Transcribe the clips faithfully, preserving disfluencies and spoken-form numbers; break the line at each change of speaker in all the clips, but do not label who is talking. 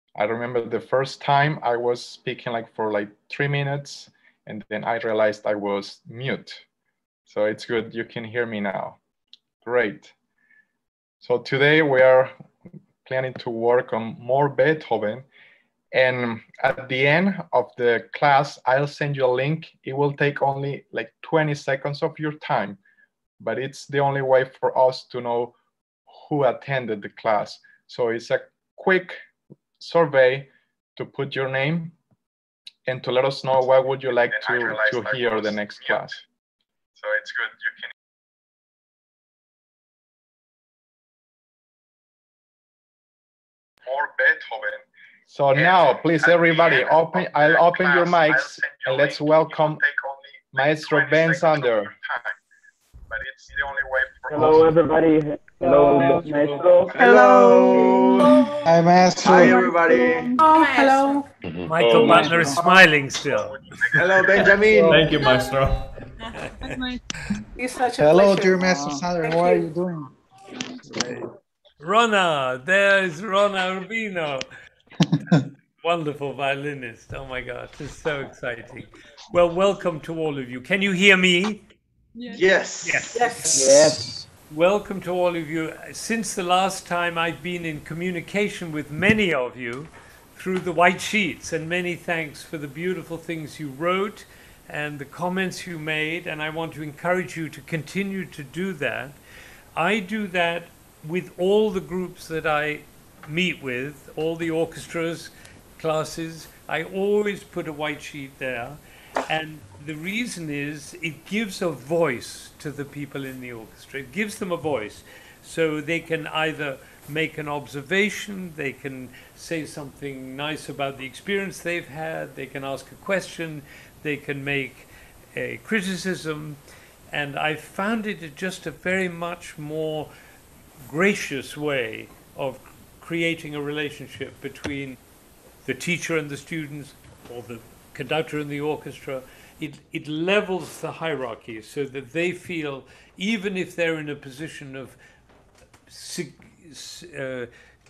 I remember the first time I was speaking like for like three minutes and then I realized I was mute. So it's good, you can hear me now. Great. So today we are planning to work on more Beethoven. And at the end of the class, I'll send you a link. It will take only like twenty seconds of your time, but it's the only way for us to know who attended the class. So it's a quick survey to put your name and to let us know what would you like to, to hear the next class. So it's good. You can more Beethoven. So now, please, everybody, open. I'll open your mics and let's welcome Maestro Ben Zander. But it's the only way for
Hello, everybody. Hello, Maestro.
Hello.
Hi, Maestro.
Hi, everybody.
Oh, hello.
Michael
Oh,
Butler is
Maestro.
smiling still.
Hello, Benjamin.
Thank you, Maestro.
It's such a
Hello,
pleasure.
dear Master Zander.
Thank
How are
you.
you doing?
Rona, there's Rona Urbino. Wonderful violinist. Oh my God, this is so exciting. Well, welcome to all of you. Can you hear me?
Yes.
Yes.
Yes.
Yes.
Welcome to all of you. Since the last time I've been in communication with many of you through the white sheets, and many thanks for the beautiful things you wrote and the comments you made, and I want to encourage you to continue to do that. I do that with all the groups that I meet with, all the orchestras, classes. I always put a white sheet there, and the reason is it gives a voice to the people in the orchestra. It gives them a voice, so they can either make an observation, they can say something nice about the experience they've had, they can ask a question, they can make a criticism, and I found it just a very much more gracious way of creating a relationship between the teacher and the students, or the conductor and the orchestra. It, it levels the hierarchy so that they feel, even if they're in a position of uh,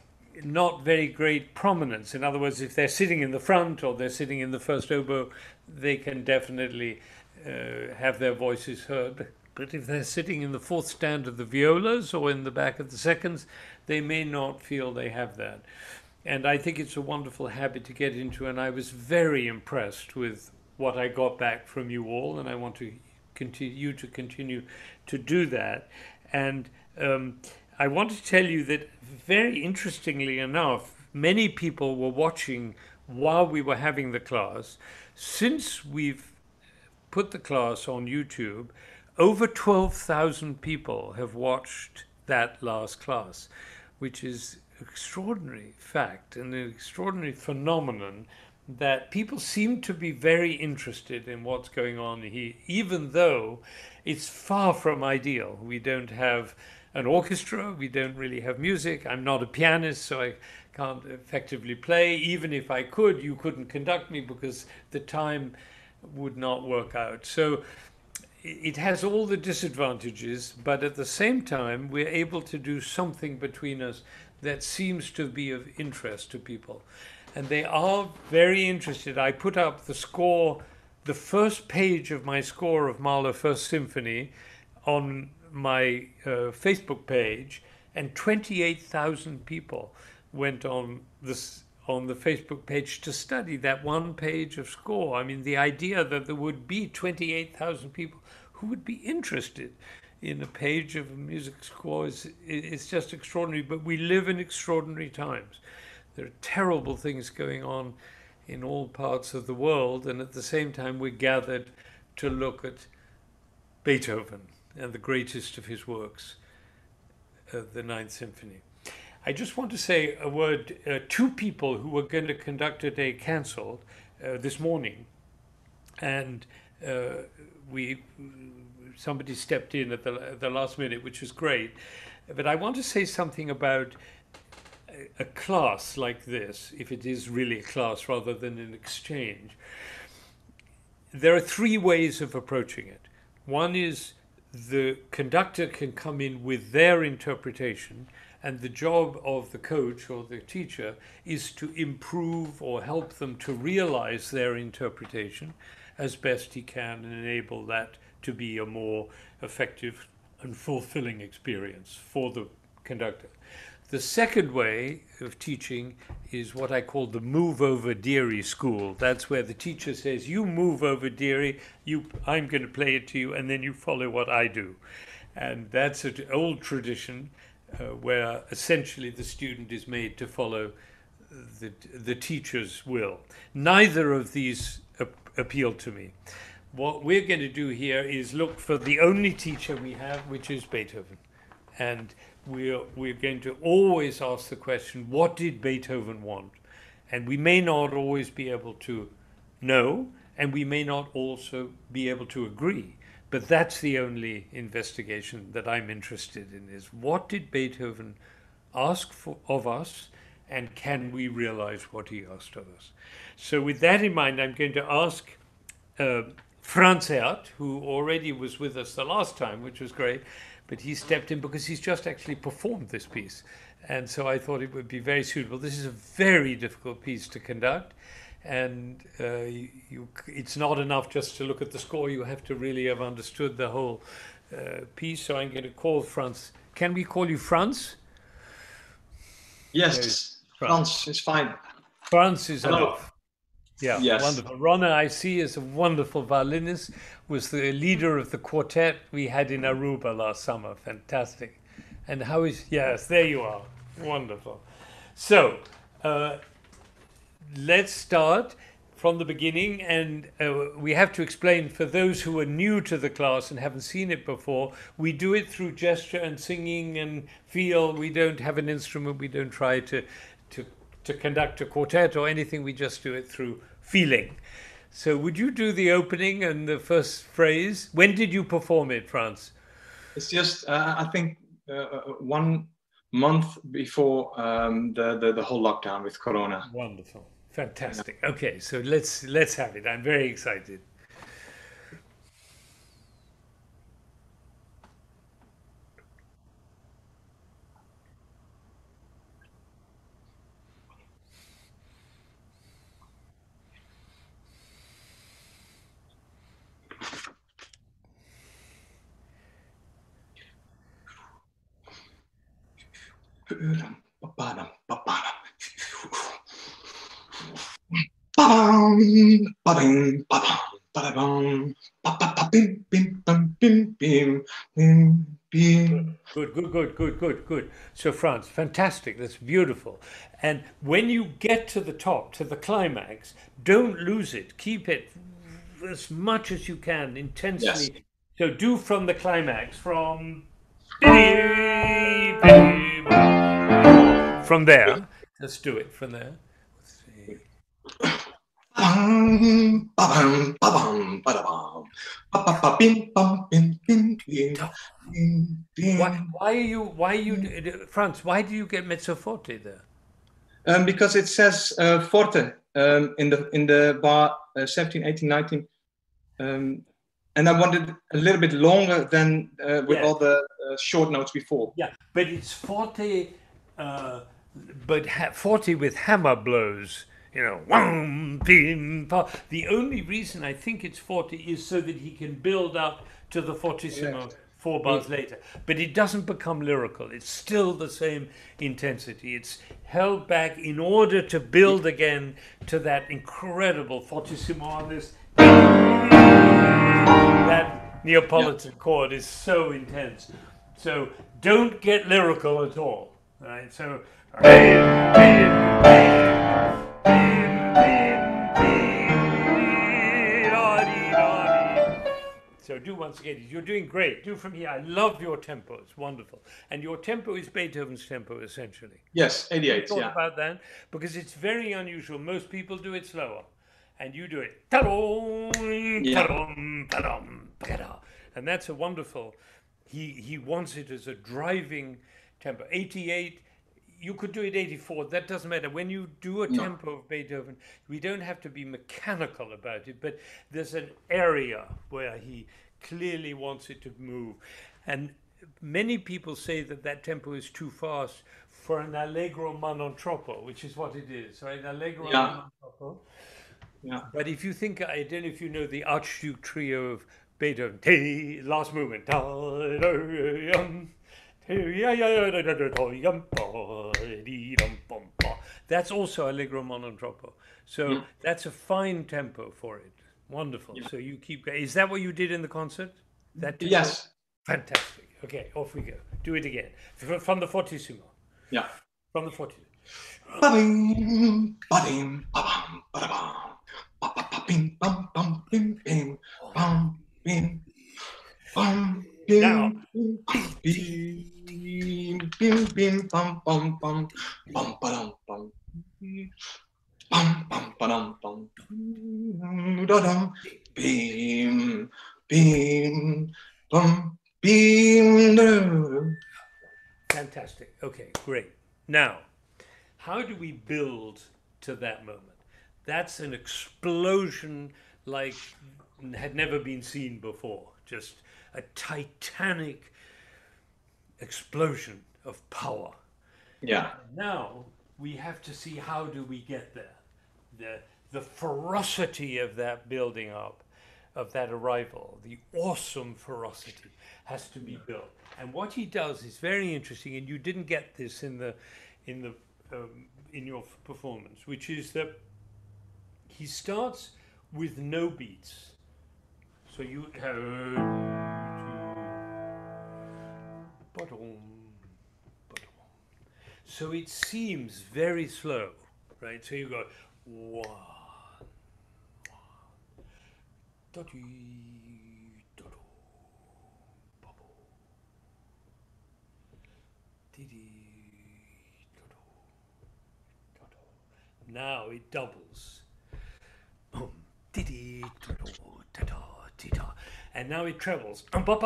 not very great prominence, in other words, if they're sitting in the front or they're sitting in the first oboe, they can definitely uh, have their voices heard. But if they're sitting in the fourth stand of the violas or in the back of the seconds, they may not feel they have that. And I think it's a wonderful habit to get into, and I was very impressed with what I got back from you all, and I want to continue you to continue to do that. And um, I want to tell you that, very interestingly enough, many people were watching while we were having the class. Since we've put the class on YouTube, over twelve thousand people have watched that last class, which is an extraordinary fact and an extraordinary phenomenon, that people seem to be very interested in what's going on here, even though it's far from ideal. We don't have an orchestra, we don't really have music. I'm not a pianist, so I can't effectively play. Even if I could, you couldn't conduct me because the time would not work out. So it has all the disadvantages, but at the same time, we're able to do something between us that seems to be of interest to people. And they are very interested. I put up the score, the first page of my score of Mahler First Symphony on my uh, Facebook page, and twenty-eight thousand people went on this on the Facebook page to study that one page of score. I mean, the idea that there would be twenty-eight thousand people who would be interested in a page of a music score is it's just extraordinary. But we live in extraordinary times. There are terrible things going on in all parts of the world, and at the same time we're gathered to look at Beethoven and the greatest of his works, uh, the Ninth Symphony. I just want to say a word. Uh, two people who were going to conduct a day canceled uh, this morning, and uh, we somebody stepped in at the, the last minute, which was great. But I want to say something about a, a class like this, if it is really a class rather than an exchange. There are three ways of approaching it. One is the conductor can come in with their interpretation, And the job of the coach or the teacher is to improve or help them to realize their interpretation as best he can and enable that to be a more effective and fulfilling experience for the conductor. The second way of teaching is what I call the move over dearie school. That's where the teacher says, you move over dearie, you, I'm going to play it to you, and then you follow what I do. And that's an old tradition uh, where essentially the student is made to follow the, the teacher's will. Neither of these ap- appeal to me. What we're going to do here is look for the only teacher we have, which is Beethoven. And we're, we're going to always ask the question, what did Beethoven want? And we may not always be able to know, and we may not also be able to agree. But that's the only investigation that I'm interested in, is what did Beethoven ask for, of us, and can we realize what he asked of us? So with that in mind, I'm going to ask uh, Franz Hert, who already was with us the last time, which was great, but he stepped in because he's just actually performed this piece. And so I thought it would be very suitable. This is a very difficult piece to conduct. And uh, you, you, it's not enough just to look at the score. You have to really have understood the whole uh, piece. So I'm going to call Franz. Can we call you Franz?
Yes, Franz is fine.
Franz is
Hello.
enough. Yeah,
yes.
Wonderful. Ronna, I see, is a wonderful violinist, was the leader of the quartet we had in Aruba last summer. Fantastic. And how is, yes, there you are. Wonderful. So, uh, let's start from the beginning, and uh, we have to explain for those who are new to the class and haven't seen it before, we do it through gesture and singing and feel. We don't have an instrument, we don't try to, to, to conduct a quartet or anything, we just do it through feeling. So would you do the opening and the first phrase? When did you perform it, Franz?
It's just, uh, I think, uh, one month before um, the, the, the whole lockdown with Corona.
Wonderful. Fantastic. Okay, so let's let's have it. I'm very excited. Good, good, good, good, good, good. So, Franz, fantastic. That's beautiful. And when you get to the top, to the climax, don't lose it. Keep it as much as you can, intensely.
Yes.
So, do from the climax, from from there. Let's do it from there. Let's see. Why, why are you, why you, Franz, why do you get mezzo forte there?
Um, because it says uh, forte um, in the in the bar uh, seventeen, eighteen, nineteen. Um, and I wanted a little bit longer than uh, with
Yeah.
all the uh, short notes before.
Yeah, but it's forte, uh, but ha- forte with hammer blows. You know, wham, bim, pa. The only reason I think it's forte is so that he can build up to the fortissimo
Yeah.
four bars later. But it doesn't become lyrical. It's still the same intensity. It's held back in order to build again to that incredible fortissimo on this. That Neapolitan chord is so intense. So don't get lyrical at all. Right? So. So do once again. You're doing great. Do from here. I love your tempo. It's wonderful. And your tempo is Beethoven's tempo, essentially.
Yes, eighty-eight.
Thought
Yeah.
about that because it's very unusual. Most people do it slower, and you do it. Ta-dum,
Yeah.
ta-dum, ta-dum, ta-da. And that's a wonderful. He he wants it as a driving tempo. eighty-eight. You could do it eighty-four. That doesn't matter. When you do a
No.
tempo of Beethoven, we don't have to be mechanical about it. But there's an area where he clearly wants it to move, and many people say that that tempo is too fast for an allegro ma non troppo, which is what it is, right? An allegro ma
Yeah.
non troppo.
Yeah.
But if you think, I don't know if you know the Archduke trio of Beethoven, T, last movement. That's also allegro ma non troppo. So
Mm.
that's a fine tempo for it. Wonderful.
Yeah.
So you keep going. Is that what you did in the concert? That tempo?
Yes.
Fantastic. Okay, off we go. Do it again. F- From the fortissimo.
Yeah.
From the fortissimo.
Ba-bing, ba-ding, ba-bam, ba-da-bam. Ba-ba-ba-bing, bum, bum, bing, bing, bum, bing, bum, bing,
Now.
bing, bing, bing, bing, bum, bum, bum, bum, ba-dum, bum, bum, bum, ba-dum, bum, da-dum, bing, bing, bum, bing, da-dum.
Fantastic. Okay, great. Now, how do we build to that moment? That's an explosion like had never been seen before. Just a titanic explosion of power.
Yeah.
Now we have to see how do we get there. The, the ferocity of that building up, of that arrival, the awesome ferocity has to be built. And what he does is very interesting, and you didn't get this in the in the um, in your performance, which is that he starts with no beats. So you have so it seems very slow, right? So you go one, one, now it doubles. And now it trebles.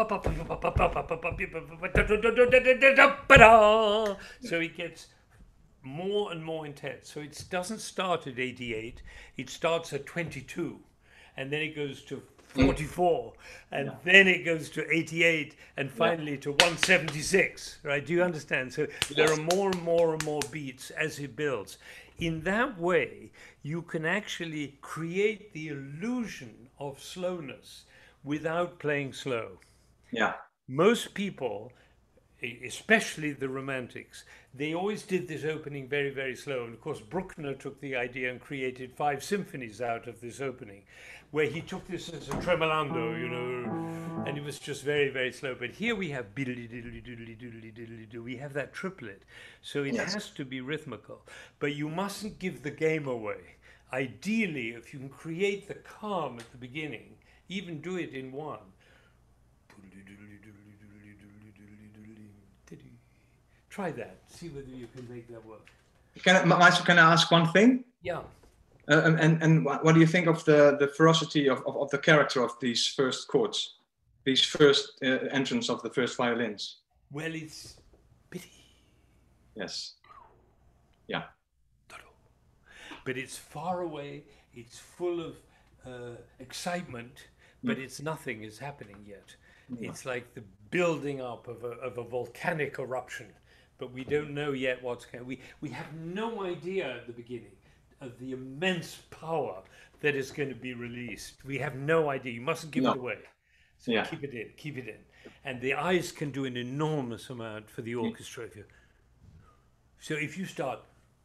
So it gets more and more intense. So it doesn't start at eighty-eight, it starts at twenty-two, and then it goes to forty-four, and yeah. then it goes to eighty-eight, and finally yeah. to one seventy-six, right? Do you understand? So yes. there are more and more and more beats as it builds. In that way, you can actually create the illusion of slowness without playing slow.
Yeah.
Most people, especially the Romantics, they always did this opening very, very slow. And of course, Bruckner took the idea and created five symphonies out of this opening, where he took this as a tremolando, you know, and it was just very, very slow. But here we have diddly diddly diddly diddly diddly do. We have that triplet, so it yes. has to be rhythmical. But you mustn't give the game away. Ideally, if you can create the calm at the beginning, even do it in one. Try that. See whether you can make that work.
Can I, Maestro, can I ask one thing?
Yeah.
Uh, and and what do you think of the the ferocity of, of, of the character of these first chords, these first uh, entrance of the first violins?
Well, it's pity.
Yes. Yeah.
But it's far away. It's full of uh, excitement, but mm. it's nothing is happening yet. Mm. It's like the building up of a of a volcanic eruption. But we don't know yet what's going. We we have no idea at the beginning of the immense power that is going to be released. We have no idea. You mustn't give
no.
it away. So
yeah.
keep it in. Keep it in. And the eyes can do an enormous amount for the orchestra. If you, so if you start.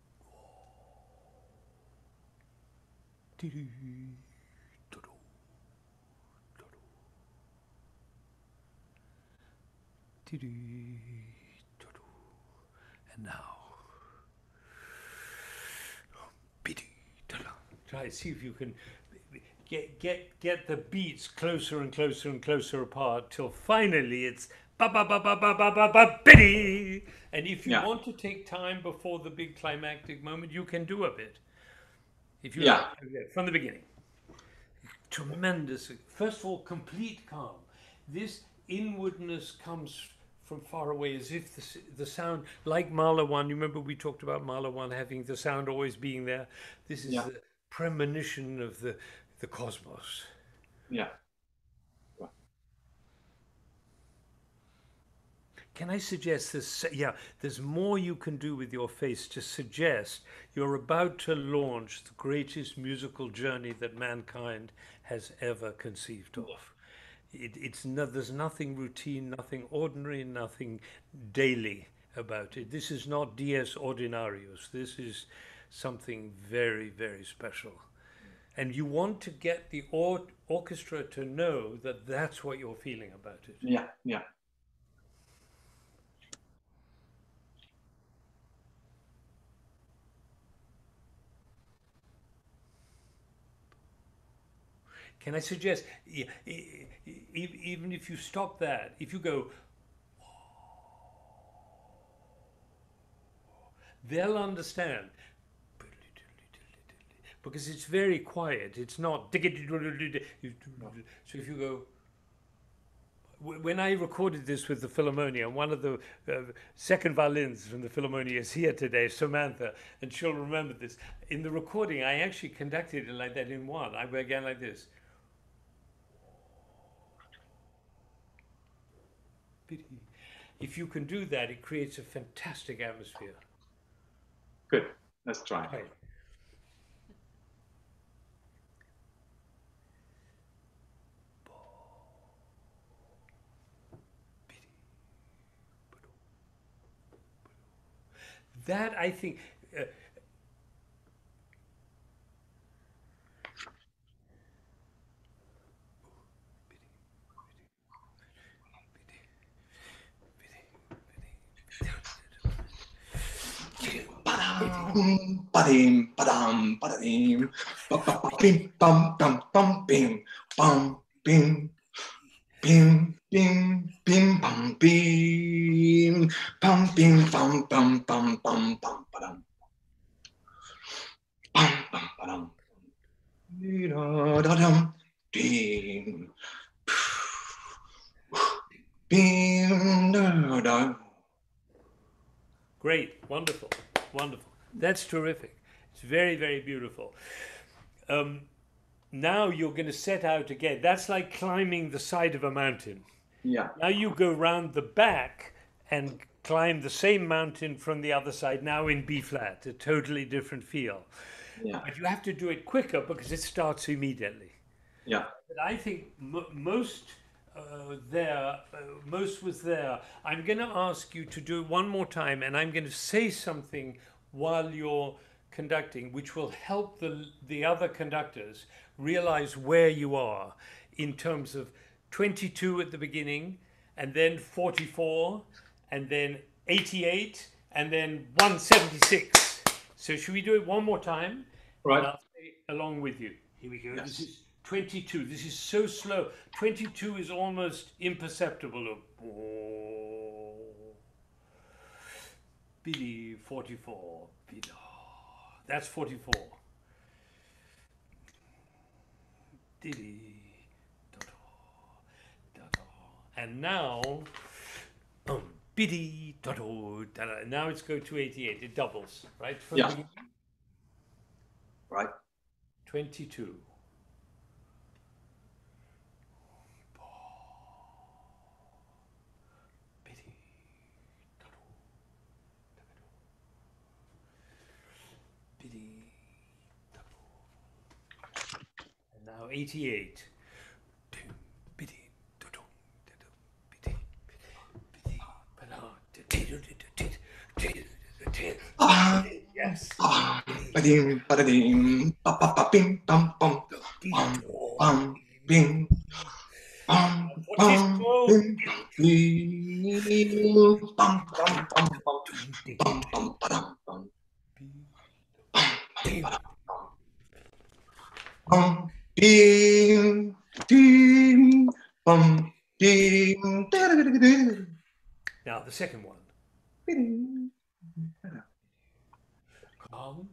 And now, try see if you can get get get the beats closer and closer and closer apart till finally it's ba ba ba ba ba ba ba ba biddy. And if you yeah. want to take time before the big climactic moment, you can do a bit. If you
yeah.
like, from the beginning, tremendous. First of all, complete calm. This inwardness comes from far away, as if the, the sound, like Mahler one, you remember we talked about Mahler one having the sound always being there. This is yeah. the premonition of the, the cosmos.
Yeah.
can I suggest this? Yeah, there's more you can do with your face to suggest you're about to launch the greatest musical journey that mankind has ever conceived of. It, it's no, there's nothing routine, nothing ordinary, nothing daily about it. This is not dies ordinarius. This is something very, very special. And you want to get the or orchestra to know that that's what you're feeling about it.
Yeah, yeah.
Can I suggest, e- e- e- even if you stop that, if you go, they'll understand. Because it's very quiet. It's not. So if you go, when I recorded this with the Philharmonia, one of the uh, second violins from the Philharmonia is here today, Samantha, and she'll remember this. In the recording, I actually conducted it like that in one. I began like this. If you can do that, it creates a fantastic atmosphere.
Good. Let's try.
Right. That, I think, uh,
Ba-dum, ba-dum, ba-da-dim, ba-ba-ba-bim, bum, bum, bum, bim, bum, bim, bim, bim, bim, bum, bim, bum, bim, bum, bum, bum, bum, bum, ba-dum, bum, bum, ba-dum, da-da-dum, dim, bim, da-da.
Great, wonderful, wonderful. That's terrific. It's very, very beautiful. Um, now you're going to set out again. That's like climbing the side of a mountain.
Yeah.
Now you go round the back and climb the same mountain from the other side, now in B flat, a totally different feel.
Yeah.
But you have to do it quicker because it starts immediately.
Yeah.
But I think m most uh, there, uh, most was there. I'm going to ask you to do it one more time, and I'm going to say something while you're conducting, which will help the, the other conductors realize where you are in terms of twenty-two at the beginning, and then forty-four, and then eighty-eight, and then one seventy-six. So should we do it one more time?
Right.
And I'll say along with you. Here we go.
Yes.
This is twenty-two. This is so slow. twenty-two is almost imperceptible. Biddy, forty-four. Biddy. That's forty-four. Diddy. And now, um, biddy, da-do, da-da. Now it's go to eighty-eight. It doubles, right? From
Yeah.
the
Right.
twenty-two. Biddy, da-do, da-do. Biddy, da-do. And now eighty-eight. Yes.
Ba-dim, ba-da-dim, ba-ba-ba-bim, bum, bum, bum, bum, bim, bum, bum, bim, bim, bum, bum, bum, bum, bum, bum, ba-dum, bum, bum, ba-dum, bum, bim, dim, bum, dim, da-da-da-da-da.
Now the second one.
Bim.
Calm.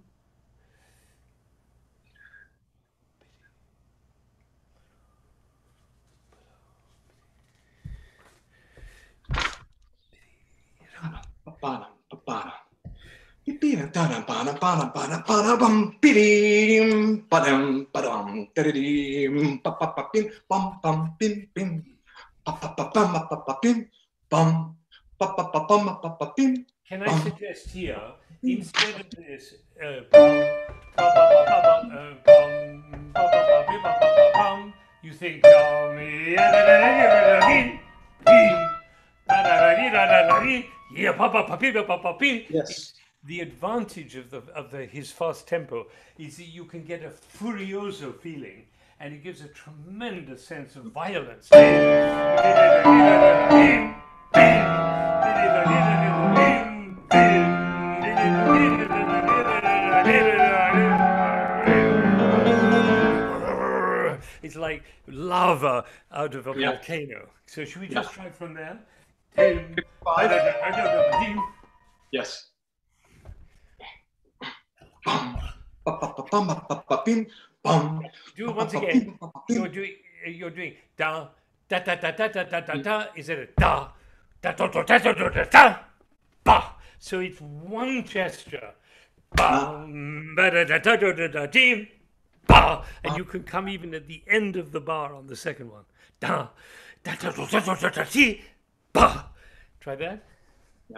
Ba-ba-dum, ba-ba-dum. Bim, da-dum, ba-dum, ba-dum, ba-dum, ba-dum, bum, bim, ba-dum, ba-dum, da-da-dim, ba-ba-ba-bim, bum, bum, bim, bim, ba-ba-ba-bum, ba-ba-ba-bim, bum, pa pa pa pum pa pa pim.
Can I suggest here, instead of this, uh, pum, pa, pa, pa, pa, pa, uh, pum, pa, pa, pa, pi, pa, pa, pa, pum, you think, um, yeah, da, da, da, da, da, dee, dee, da, da, da, dee, da, da, da, dee, yeah, pa, pa, pa, pi, pa, pa, pa, pi.
Yes.
The advantage of the of the his fast tempo is that you can get a furioso feeling, and it gives a tremendous sense of violence. It's like lava out of a
Yeah.
volcano. So should we
Yeah.
just try from there?
Five. Yes. Pum pa pa pa pum pa pa pim. Pum.
Do it once again. You're doing you're doing da da da da da da da da da. Is it a da da da da da da da da da ba? So it's one gesture. Bum, ba da da da da da da dee, ba, and you can come even at the end of the bar on the second one. Da da da da da da da da dee, ba. Try that.
Yeah.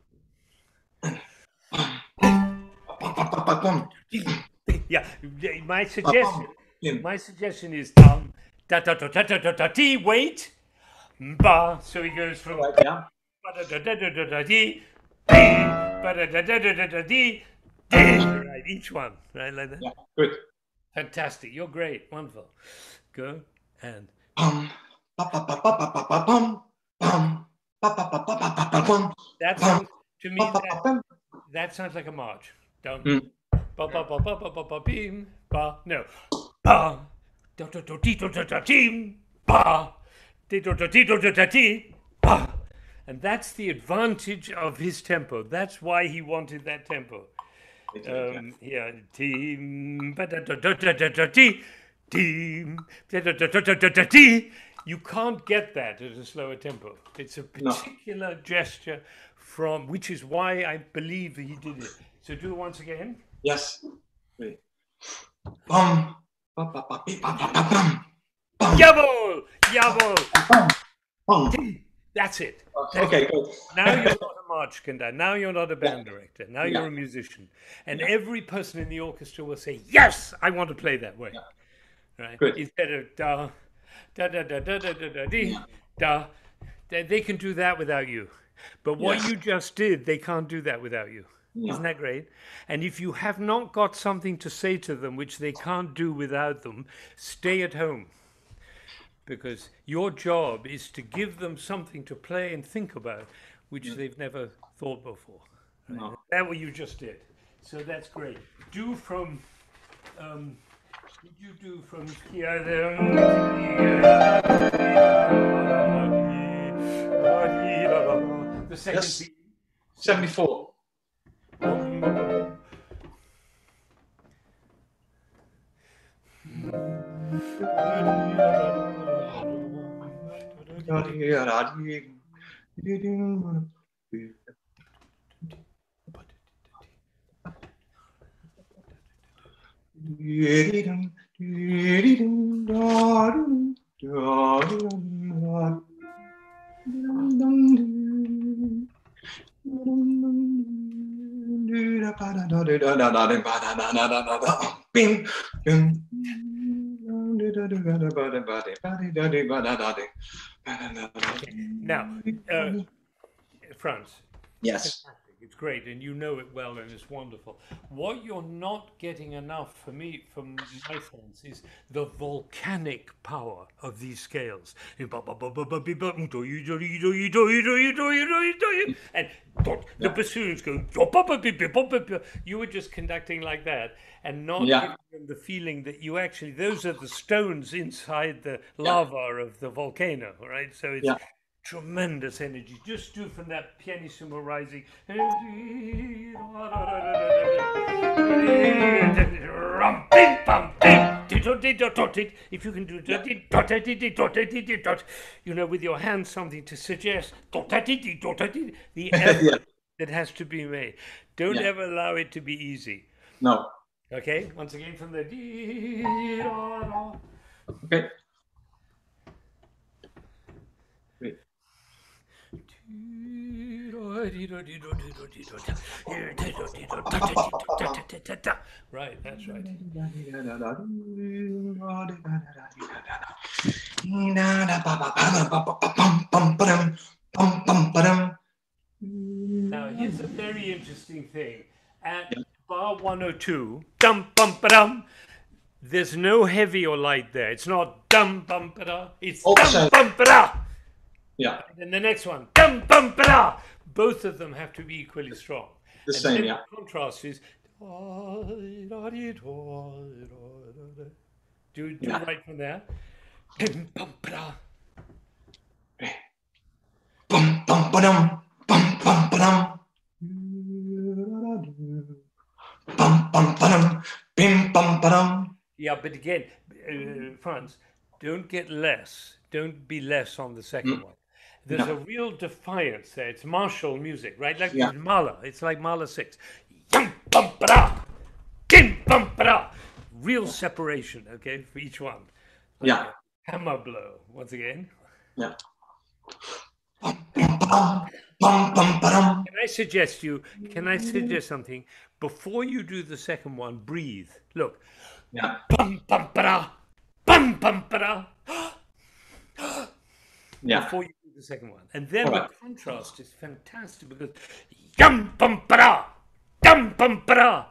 Pa pa pa pa pum.
Yeah. My suggestion.
Pim.
My suggestion is um, da da da da da da da dee. Wait. Ba. So he goes from
Right, yeah.
ba da da da da da da dee, dee, ba da da da da da da dee, dee. Right, each one, right, like that.
Yeah. Good.
Fantastic. You're great. Wonderful. Go and
Pum pa pa pa pa pa pa pa pum. Pum pa pa pa pa pa pa pa pum.
that
Pum
sounds to me
pa pa pa
that,
pum.
that sounds like a march. Don't
Mm.
ba ba ba ba ba ba ba beam ba no ba da da da dee da da da dee ba dee da da dee da da da dee ba. And that's the advantage of his tempo. That's why he wanted that tempo. Um, yeah, team, ba da da da da da da dee, team, da da da da da da da dee. You can't get that at a slower tempo. It's a particular gesture from, which is why I believe he did it. So do it once again.
Yes. Wait. Pum pa pa pa pi, pa pa pa pum. Pum
Jawohl! Jawohl!
pum pum.
That's it. That's
Okay,
it.
good.
Now you're not a march conductor. Now you're not a band director. Now
Yeah.
you're a musician. And every person in the orchestra will say, yes, I want to play that way. Right?
Good.
Instead of da, da, da, da, da, da, da, da, dee, da. They, they can do that without you. But what
Yes.
you just did, they can't do that without you.
Yeah.
Isn't that great? And if you have not got something to say to them which they can't do without them, stay at home. Because your job is to give them something to play and think about, which they've never thought before. Right?
No.
That's what you just did. So that's great. Do from, um, did you do from here? The second
Yes.
beat.
seventy-four. Bing, bing.
Now, uh, Franz,
Yes.
it's great, and you know it well, and it's wonderful. What you're not getting enough, for me, from my sense, is the volcanic power of these scales. And the bassoons go. You were just conducting like that, and not
Yeah.
giving them the feeling that you actually, those are the stones inside the lava of the volcano, right? So it's
Yeah.
tremendous energy. Just do from that pianissimo rising. If you can do you know, with your hands something to suggest the effort
Yeah.
that has to be made. Don't
Yeah.
ever allow it to be easy.
No.
Okay, once again from the
Okay. Wait.
Right, that's right. Now, here's a very interesting thing. At bar one oh two, dum bum ba dum, there's no heavy or light there. It's not dum bum ba da, it's
Oh,
dum
sorry.
bum ba da.
Yeah,
And the next one, dum bum ba da. Both of them have to be equally strong.
the
And
same,
then
yeah.
the contrast is. Do, do
Yeah.
right from there. Dum bum ba da.
Bum bum ba-dum, bum bum ba-dum. Bum bum ba-dum, bim bum ba-dum.
Yeah, but again, uh, Franz, don't get less. Don't be less on the second
Mm.
one. There's
No.
a real defiance there. It's martial music, right? Like
Yeah.
Mahler. It's like Mahler six. Yum, bum, ba-da. Kim, bum, ba-da. Real separation, okay, for each one. Like
Yeah.
a hammer blow, once again.
Yeah. Bum bum ba-dum, bum bum ba-dum.
Can I suggest you, can I suggest something? Before you do the second one, breathe. Look.
Yeah.
Bum, bum, ba-da. Bum, bum, ba-da.
Yeah.
Before you do the second one. And then
Alright.
the contrast is fantastic because yum bum ba dum bum ba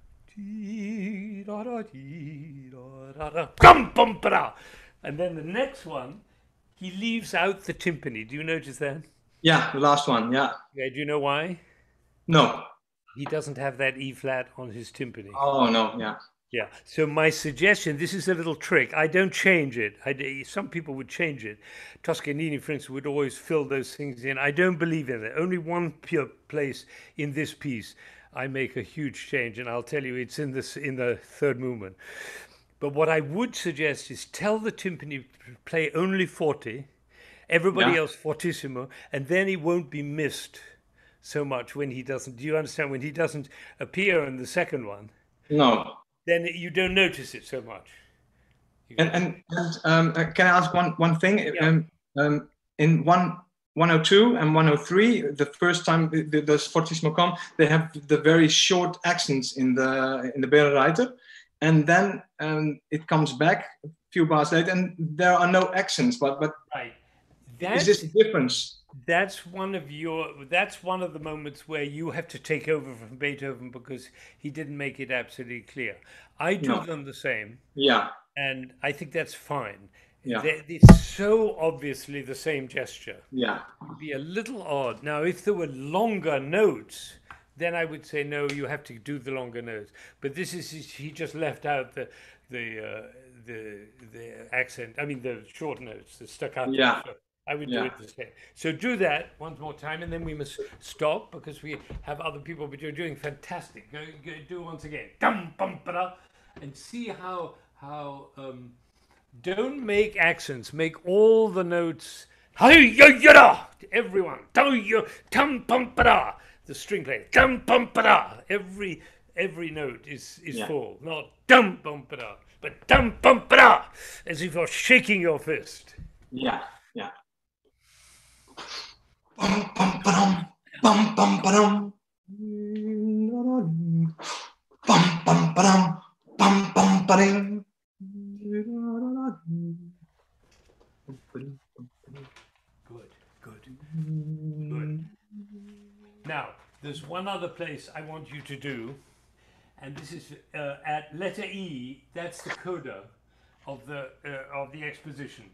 gum bum ba. And then the next one, he leaves out the timpani. Do you notice that?
Yeah, the last one, yeah.
Yeah, do you know why?
No.
He doesn't have that E flat on his timpani.
Oh, no, yeah.
Yeah. So my suggestion, this is a little trick. I don't change it. I, some people would change it. Toscanini, for instance, would always fill those things in. I don't believe in it. Only one pure place in this piece, I make a huge change, and I'll tell you, it's in this in the third movement. But what I would suggest is tell the timpani to play only forte, everybody
Yeah.
else fortissimo, and then he won't be missed so much when he doesn't. Do you understand? When he doesn't appear in the second one,
No.
then you don't notice it so much.
And and, and um, uh, can I ask one one thing?
Yeah.
Um, um, in one. one oh two and one oh three, the first time the, the, those fortissimo come, they have the very short accents in the in the Berenreiter, and then um, it comes back a few bars later, and there are no accents. But but
Right.
is
That's,
this a difference?
that's one of your that's one of the moments where you have to take over from Beethoven because he didn't make it absolutely clear. I do
No.
them the same,
Yeah,
and I think that's fine.
Yeah.
They- It's so obviously the same gesture.
yeah,
It'd be a little odd. Now, if there were longer notes, then I would say no. You have to do the longer notes. But this is he just left out the the uh, the the accent. I mean the short notes, the staccato.
Yeah.
So I would do
Yeah.
it the same. So do that one more time, and then we must stop because we have other people. But you're doing fantastic. Go, go do it once again. Dum bum ba and see how how. Um, Don't make accents. Make all the notes. Everyone. Tum pum pa. The string player. Tum pum pa. Every every note is is
Yeah.
full. Not dum pum pa, but dum pum pa. As if you're shaking your fist.
yeah, yeah. Bum bum ba-dum, bum bum ba-dum. Bum bum ba-dum, bum bum ba-ding.
Good, good, good. Now, there's one other place I want you to do, and this is uh, at letter E. That's the coda of the uh, of the exposition.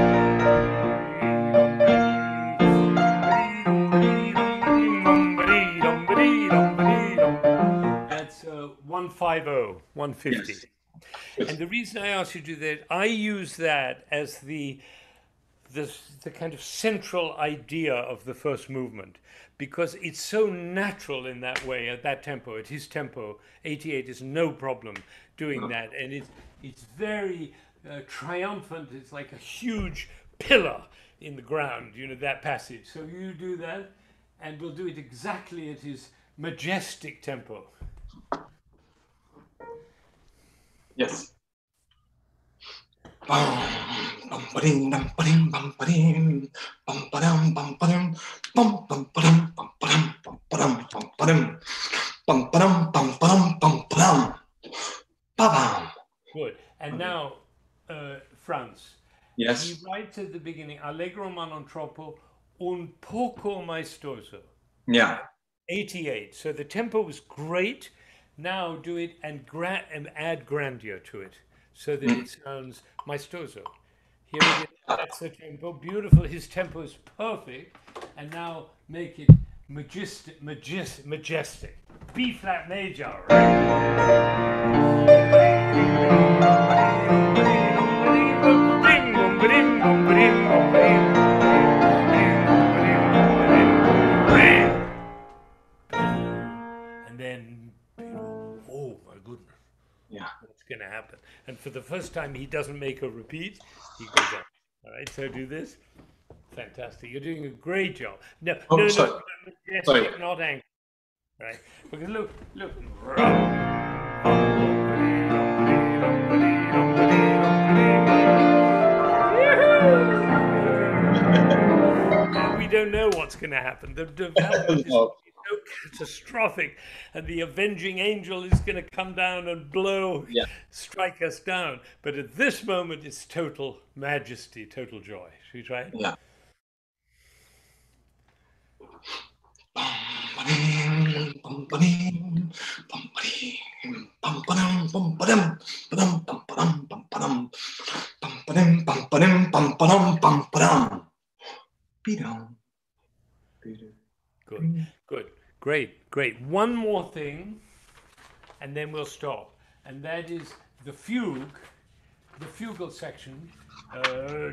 That's uh, one fifty, one fifty.
Yes.
And the reason I asked you to do that, I use that as the, the the kind of central idea of the first movement because it's so natural in that way at that tempo, at his tempo. eighty-eight is no problem doing that, and it's it's very uh, triumphant. It's like a huge pillar in the ground, you know, that passage. So you do that, and we'll do it exactly at his majestic tempo.
Yes. Bum, bum, ba-ding, dum, ba-ding, bum, ba-ding, bum, ba-dum, bum, ba-dum, bum, bum, ba-dum, bum, ba-dum, bum, ba-dum, bum, ba-dum, bum, ba-dum, bum, ba-dum, bum, ba-dum, ba-bam.
Good. And now, uh, Franz.
Yes.
He writes at the beginning, Allegro ma non troppo, un poco maestoso.
Yeah.
eighty-eight. So the tempo was great. Now do it and, gra- and add grandeur to it so that it sounds maestoso. Here it is. That's the tempo. Beautiful. His tempo is perfect. And now make it majestic. Majestic. majestic. B flat major. And then, oh my goodness.
Yeah.
What's going to happen? And for the first time, he doesn't make a repeat. He goes up. All right, so do this. Fantastic. You're doing a great job. No,
Oh,
no,
sorry.
no, majestic,
Sorry.
not angry. Right? Because look, look. And we don't know what's going to happen. The development is
No.
so catastrophic, and the avenging angel is going to come down and blow,
Yeah.
strike us down. But at this moment, it's total majesty, total joy. Should we try it?
Yeah.
Good, good, great, great. One more thing, and then we'll stop. And that is the fugue, the fugal section. Uh,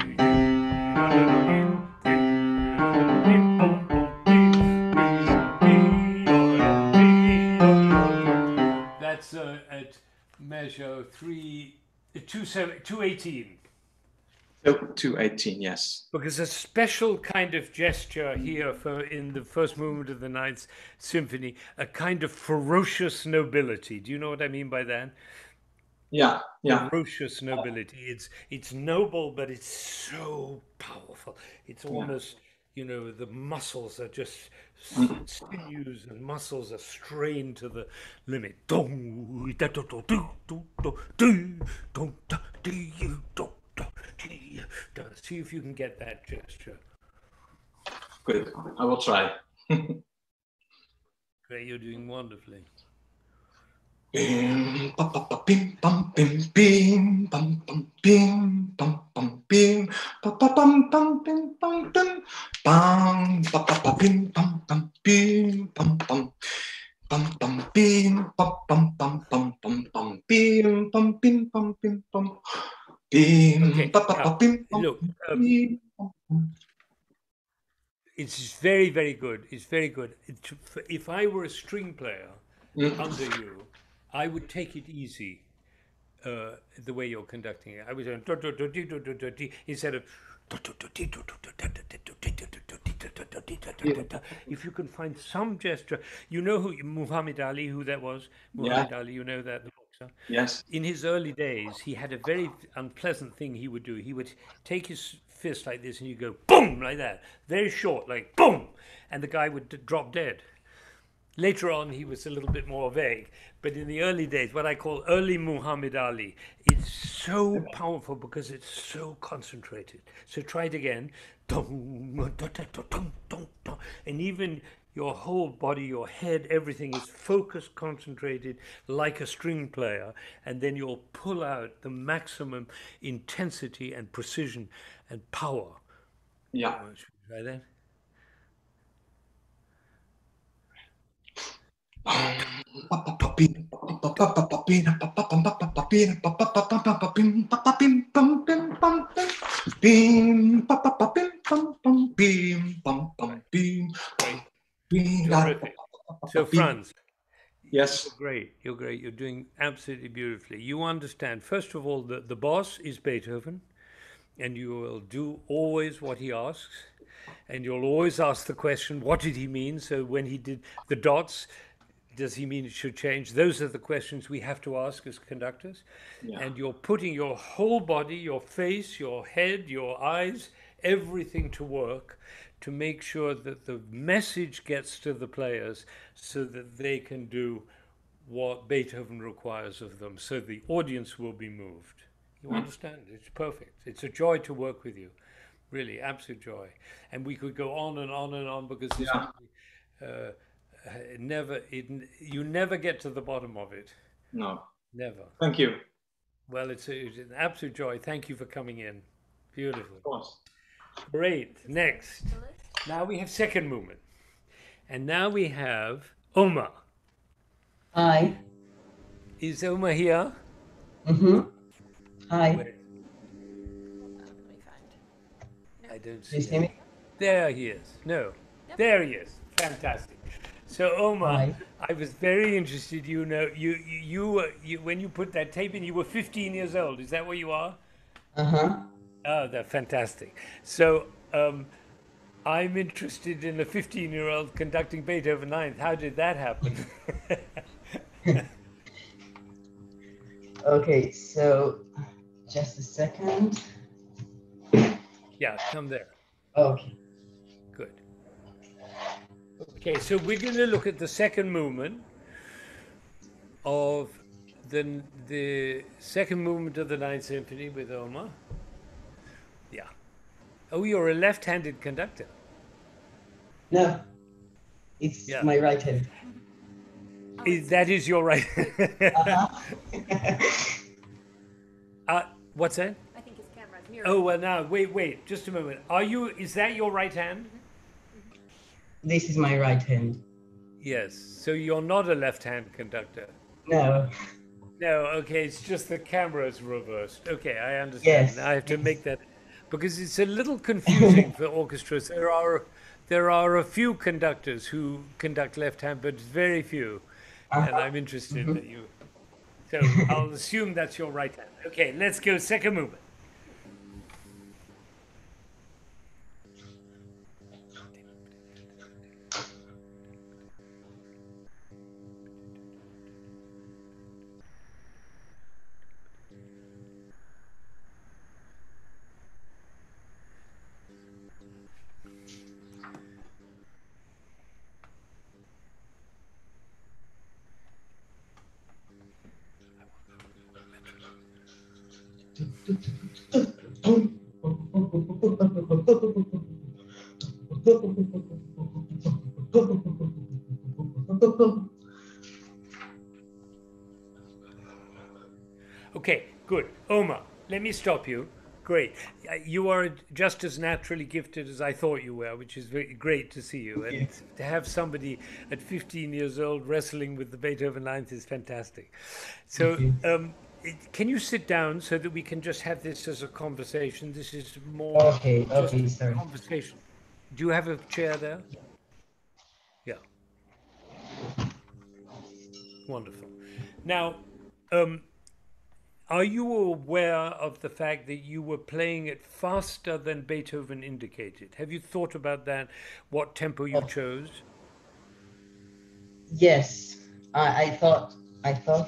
that's uh, at measure three, two seven, two eighteen.
So two eighteen, yes.
Because a special kind of gesture here for in the first movement of the Ninth Symphony, a kind of ferocious nobility. Do you know what I mean by that?
Yeah, yeah.
Ferocious nobility. It's it's noble, but it's so powerful. It's almost, you know, the muscles are just sinews and muscles are strained to the limit. See if you can get that gesture.
Good. I will try.
Great, you're doing wonderfully.
Bim, ba, ba, ba, bim, bum, bim, bim, bum, bum, bim, bum, bum, bim, ba, ba, bum, bum, bim, bum, bim, bum, ba, ba, ba, bim, bum, bum, bim, bum, bum, bum, bum, bim, bum, bum, bum, bum, bum, bum, bim, bum, bim, bum, bim, bum, bim,
Okay,
ba, ba, ba,
now,
bim, bum,
look, um,
bim, bum, bum.
it's very, very good. It's very good. It, if I were a string player
Mm.
under you, I would take it easy, uh, the way you're conducting it. I was going instead of. If you can find some gesture, you know who Muhammad Ali, who that was. Muhammad
Yeah.
Ali, you know that, the boxer.
Yes.
In his early days, he had a very unpleasant thing he would do. He would take his fist like this, and you go boom like that, very short, like boom, and the guy would d- drop dead. Later on, he was a little bit more vague, but in the early days, what I call early Muhammad Ali, it's so powerful because it's so concentrated. So try it again. And even your whole body, your head, everything is focused, concentrated, like a string player, and then you'll pull out the maximum intensity and precision and power.
Yeah.
Should we try that? Terrific. So, Franz,
Yes.
you're great. You're great. You're doing absolutely beautifully. You understand, first of all, that the boss is Beethoven, and you will do always what he asks, and you'll always ask the question, what did he mean? So when he did the dots, Does he mean it should change? Those are the questions we have to ask as conductors.
Yeah.
And you're putting your whole body, your face, your head, your eyes, everything to work to make sure that the message gets to the players so that they can do what Beethoven requires of them, so the audience will be moved. You
Mm.
understand? It's perfect. It's a joy to work with you. Really, absolute joy. And we could go on and on and on because this
Yeah.
uh, it never it, you never get to the bottom of it.
No.
Never.
Thank you.
Well, it's, a, it's an absolute joy. Thank you for coming in. Beautiful.
Of course.
Great. Next. Now we have second movement. And now we have Oma.
Hi.
Is Oma here?
Mm-hmm. Hi.
Wait, I don't
Do you
see
see
him.
me?
There he is. No. There he is. Fantastic. So Oma,
Hi.
I was very interested. You know, you you, you, were, you when you put that tape in, you were fifteen years old. Is that what you are?
Uh-huh.
Oh, that's fantastic. So um, I'm interested in a fifteen-year-old conducting Beethoven ninth. How did that happen?
Okay, so just a second.
Yeah, come there.
Okay.
Good. Okay, so we're going to look at the second movement of the the second movement of the Ninth Symphony with Oma. Yeah. Oh, you're a left-handed conductor.
No, it's
Yeah.
my right hand.
Is, that is your right.
Uh-huh.
uh, what's that?
I think his camera's mirrored.
Oh, well, now, wait, wait, just a moment. Are you, is that your right hand?
This is my right hand.
Yes. So you're not a left-hand conductor?
No.
No, okay, it's just the camera is reversed. Okay, I understand.
Yes.
I have to make that, because it's a little confusing for orchestras. There are, there are a few conductors who conduct left-hand, but very few. And I'm interested that you, so I'll assume that's your right hand. Okay, let's go second movement. Okay, good. Oma, let me stop you. Great. Uh, You are just as naturally gifted as I thought you were, which is very great to see you. And to have somebody at fifteen years old wrestling with the Beethoven ninth is fantastic. So, um, it- can you sit down so that we can just have this as a conversation? This is more
Okay,
just
okay,
a
sorry.
conversation. Do you have a chair there? Yeah. Wonderful. Now, um, are you aware of the fact that you were playing it faster than Beethoven indicated? Have you thought about that? What tempo you chose?
Yes, I, I thought, I thought.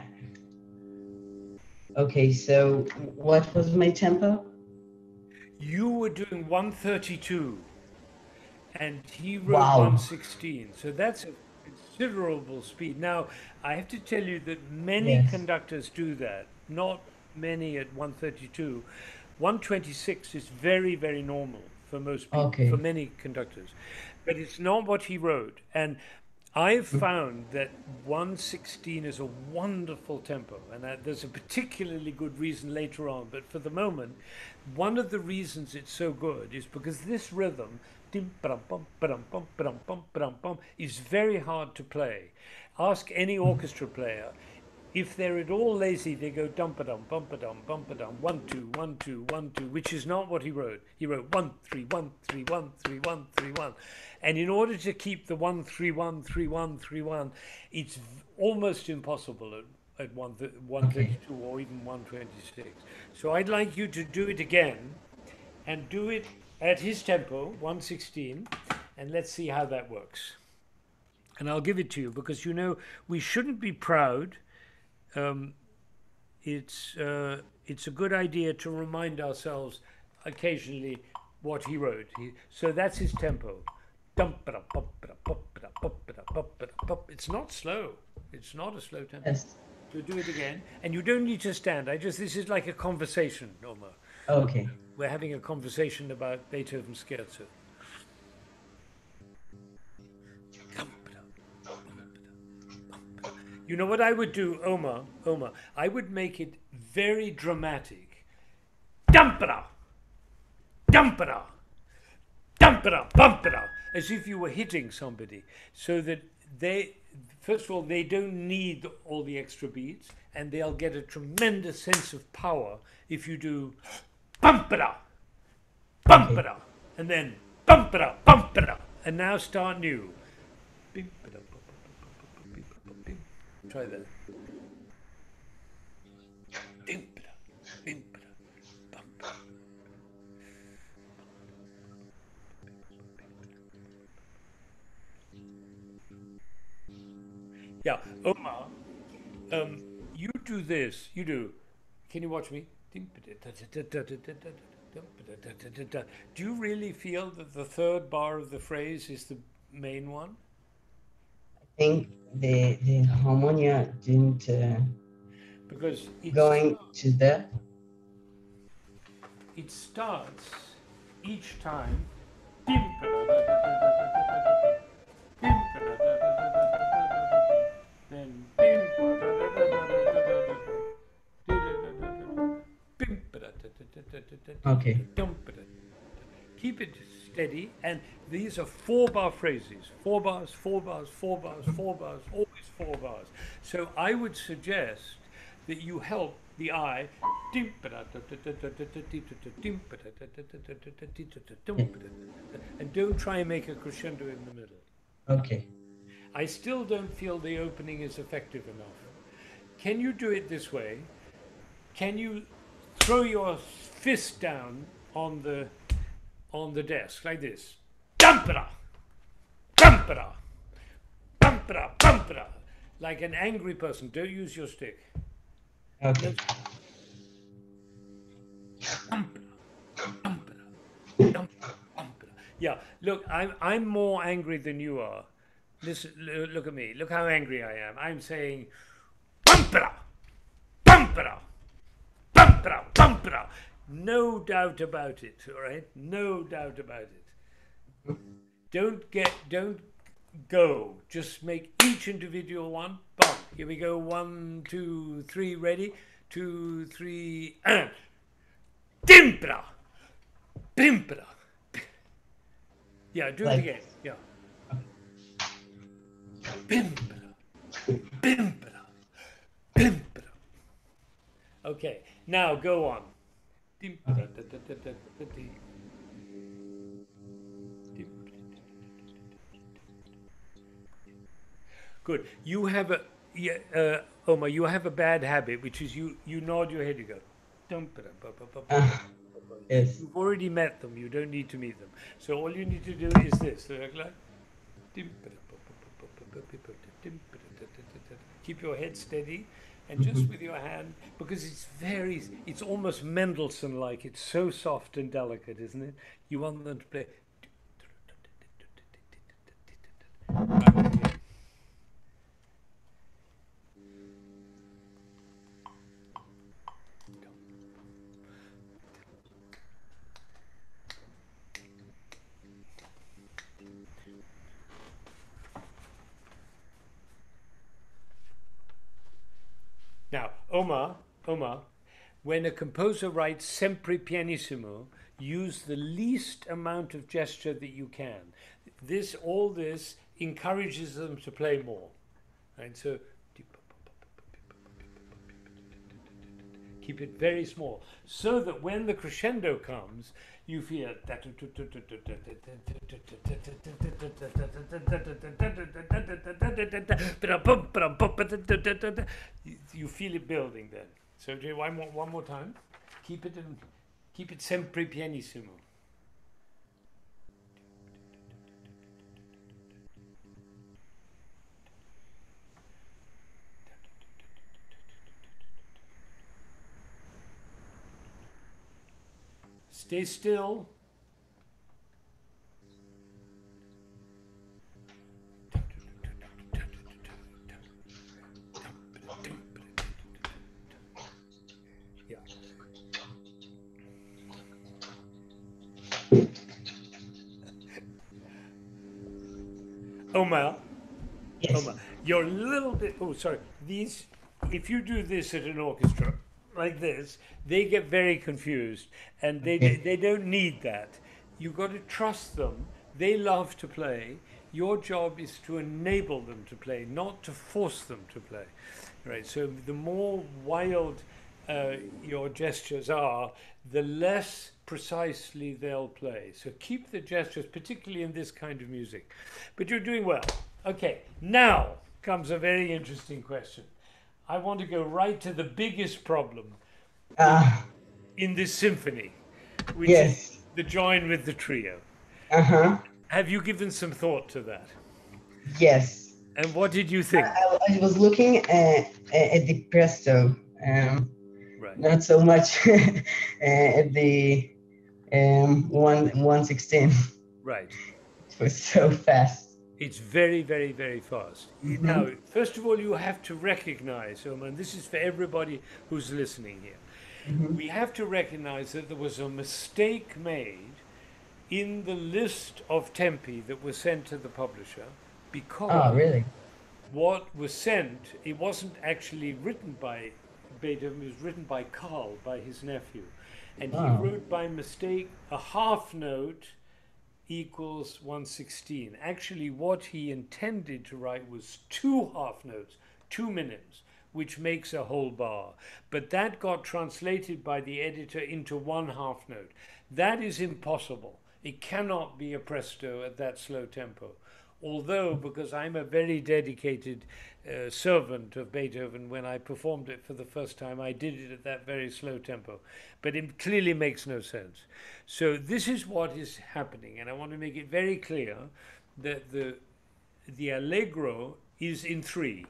Okay, so what was my tempo?
You were doing one thirty-two and he wrote
Wow.
one sixteen. So that's a considerable speed. Now, I have to tell you that many
Yes.
conductors do that, not many at one thirty-two. one twenty-six is very, very normal for most people,
Okay.
for many conductors. But it's not what he wrote. And I've found that one sixteen is a wonderful tempo, and that there's a particularly good reason later on. But for the moment, one of the reasons it's so good is because this rhythm dim, ba-dum, bum, ba-dum, bum, ba-dum, bum, ba-dum, bum, is very hard to play. Ask any orchestra player. If they're at all lazy, they go dum ba dum bum ba dum bum ba dum one two one two one two, which is not what he wrote. He wrote one three one three one three one three one, and in order to keep the one three one three one three one, it's v- almost impossible at at one one thirty two or even one twenty six. So I'd like you to do it again, and do it at his tempo, one sixteen, and let's see how that works. and I'll give it to you because, you know, we shouldn't be proud. Um, it's uh, it's a good idea to remind ourselves occasionally what he wrote. He, so that's his tempo. It's not slow. It's not a slow tempo.
Yes.
So do it again, and you don't need to stand. I just this is like a conversation, Norma.
Okay.
We're having a conversation about Beethoven's scherzo. You know what I would do, Omar? Omar, I would make it very dramatic. Dumpera, dumpera, dumpera, bumpera, as if you were hitting somebody, so that they, first of all, they don't need all the extra beats, and they'll get a tremendous sense of power if you do bumpera, bumpera, and then bumpera, bumpera, and now start new. Try that. Yeah, Omar, um, you do this. You do. Can you watch me? Do you really feel that the third bar of the phrase is the main one?
I think the the harmonia didn't uh,
Because it's,
going to that.
it starts each time. Then
Okay.
keep it steady, and these are four bar phrases. Four bars, four bars, four bars, four bars, always four bars. So I would suggest that you help the eye, and don't try and make a crescendo in the middle.
Okay.
I still don't feel the opening is effective enough. Can you do it this way? Can you throw your fist down on the on the desk like this? Dumpera, dumpera, dumpera, dumpera, like an angry person. Don't use your stick.
Okay.
Yeah, look, I'm I'm more angry than you are. Listen, look at me. Look how angry I am. I'm saying, bumpera, bumpera, bumpera, bumpera. No doubt about it. All right, no doubt about it. Don't get, don't go. Just make each individual one. Bump. Here we go. One, two, three. Ready? Two, three, and dimpera, bimpera. Yeah, do
Like-
it again. Yeah. Bimpera, bimpera, bimpera. Okay, now go on. Dimpera, da, da, da, da, da, da. Good. You have a, yeah, uh, Omar, you have a bad habit, which is you, you nod your head, you go, dumpera, ba, ba, ba, ba.
Uh, yes.
You've already met them, you don't need to meet them. So all you need to do is this. So like, keep your head steady, and just with your hand, because it's very, it's almost Mendelssohn-like. It's so soft and delicate, isn't it? You want them to play. Now, Omar, Omar, when a composer writes sempre pianissimo, use the least amount of gesture that you can. This, all this encourages them to play more. And so, keep it very small, so that when the crescendo comes, you feel you feel it building then. So do you one more one more time? Keep it in, keep it sempre pianissimo. Stay still. Yeah. Omar,
Yes.
Omar, you're a little bit. Oh, sorry. These, if you do this at an orchestra like this, they get very confused, and they
Okay.
they don't need that. You've got to trust them. They love to play. Your job is to enable them to play, not to force them to play. Right. So the more wild uh, your gestures are, the less precisely they'll play. So keep the gestures, particularly in this kind of music. But you're doing well. Okay, now comes a very interesting question. I want to go right to the biggest problem
Ah,
in this symphony, which
yes.
is the join with the trio.
Uh-huh.
Have you given some thought to that?
Yes.
And what did you think?
I, I was looking at, at the presto, um,
Right.
not so much at the um, one one sixteen.
Right.
It was so fast.
It's very, very, very fast.
Mhm.
Now, first of all, you have to recognize, Omar, and this is for everybody who's listening here.
Mhm.
We have to recognize that there was a mistake made in the list of tempi that was sent to the publisher, because
Oh, really?
what was sent, it wasn't actually written by Beethoven, it was written by Carl, by his nephew. And he
Oh.
wrote by mistake a half note equals one sixteen. Actually, what he intended to write was two half notes, two minutes, which makes a whole bar. But that got translated by the editor into one half note. That is impossible. It cannot be a presto at that slow tempo. Although, because I'm a very dedicated uh, servant of Beethoven, when I performed it for the first time, I did it at that very slow tempo. But it clearly makes no sense. So this is what is happening, and I want to make it very clear that the the allegro is in three.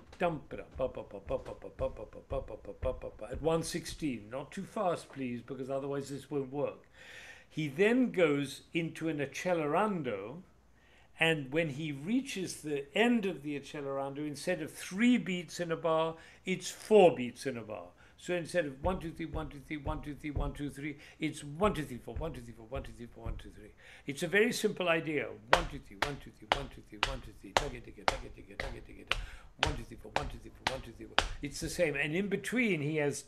At one sixteen, not too fast, please, because otherwise this won't work. He then goes into an accelerando, and when he reaches the end of the accelerando, instead of three beats in a bar, it's four beats in a bar. So instead of one, two, three, one, two, three, one, two, three, one, two, three, it's one, two, three, four, one, two, three, four, one, two, three, four, one, two, three. It's a very simple idea. One, two, three, one, two, three, one, two, three, one, two, three, tug it, tug it, tug it, tug it, tug it, tug it. One, two, three, four, one, two, three, four, one, two, three, four. It's the same. And in between he has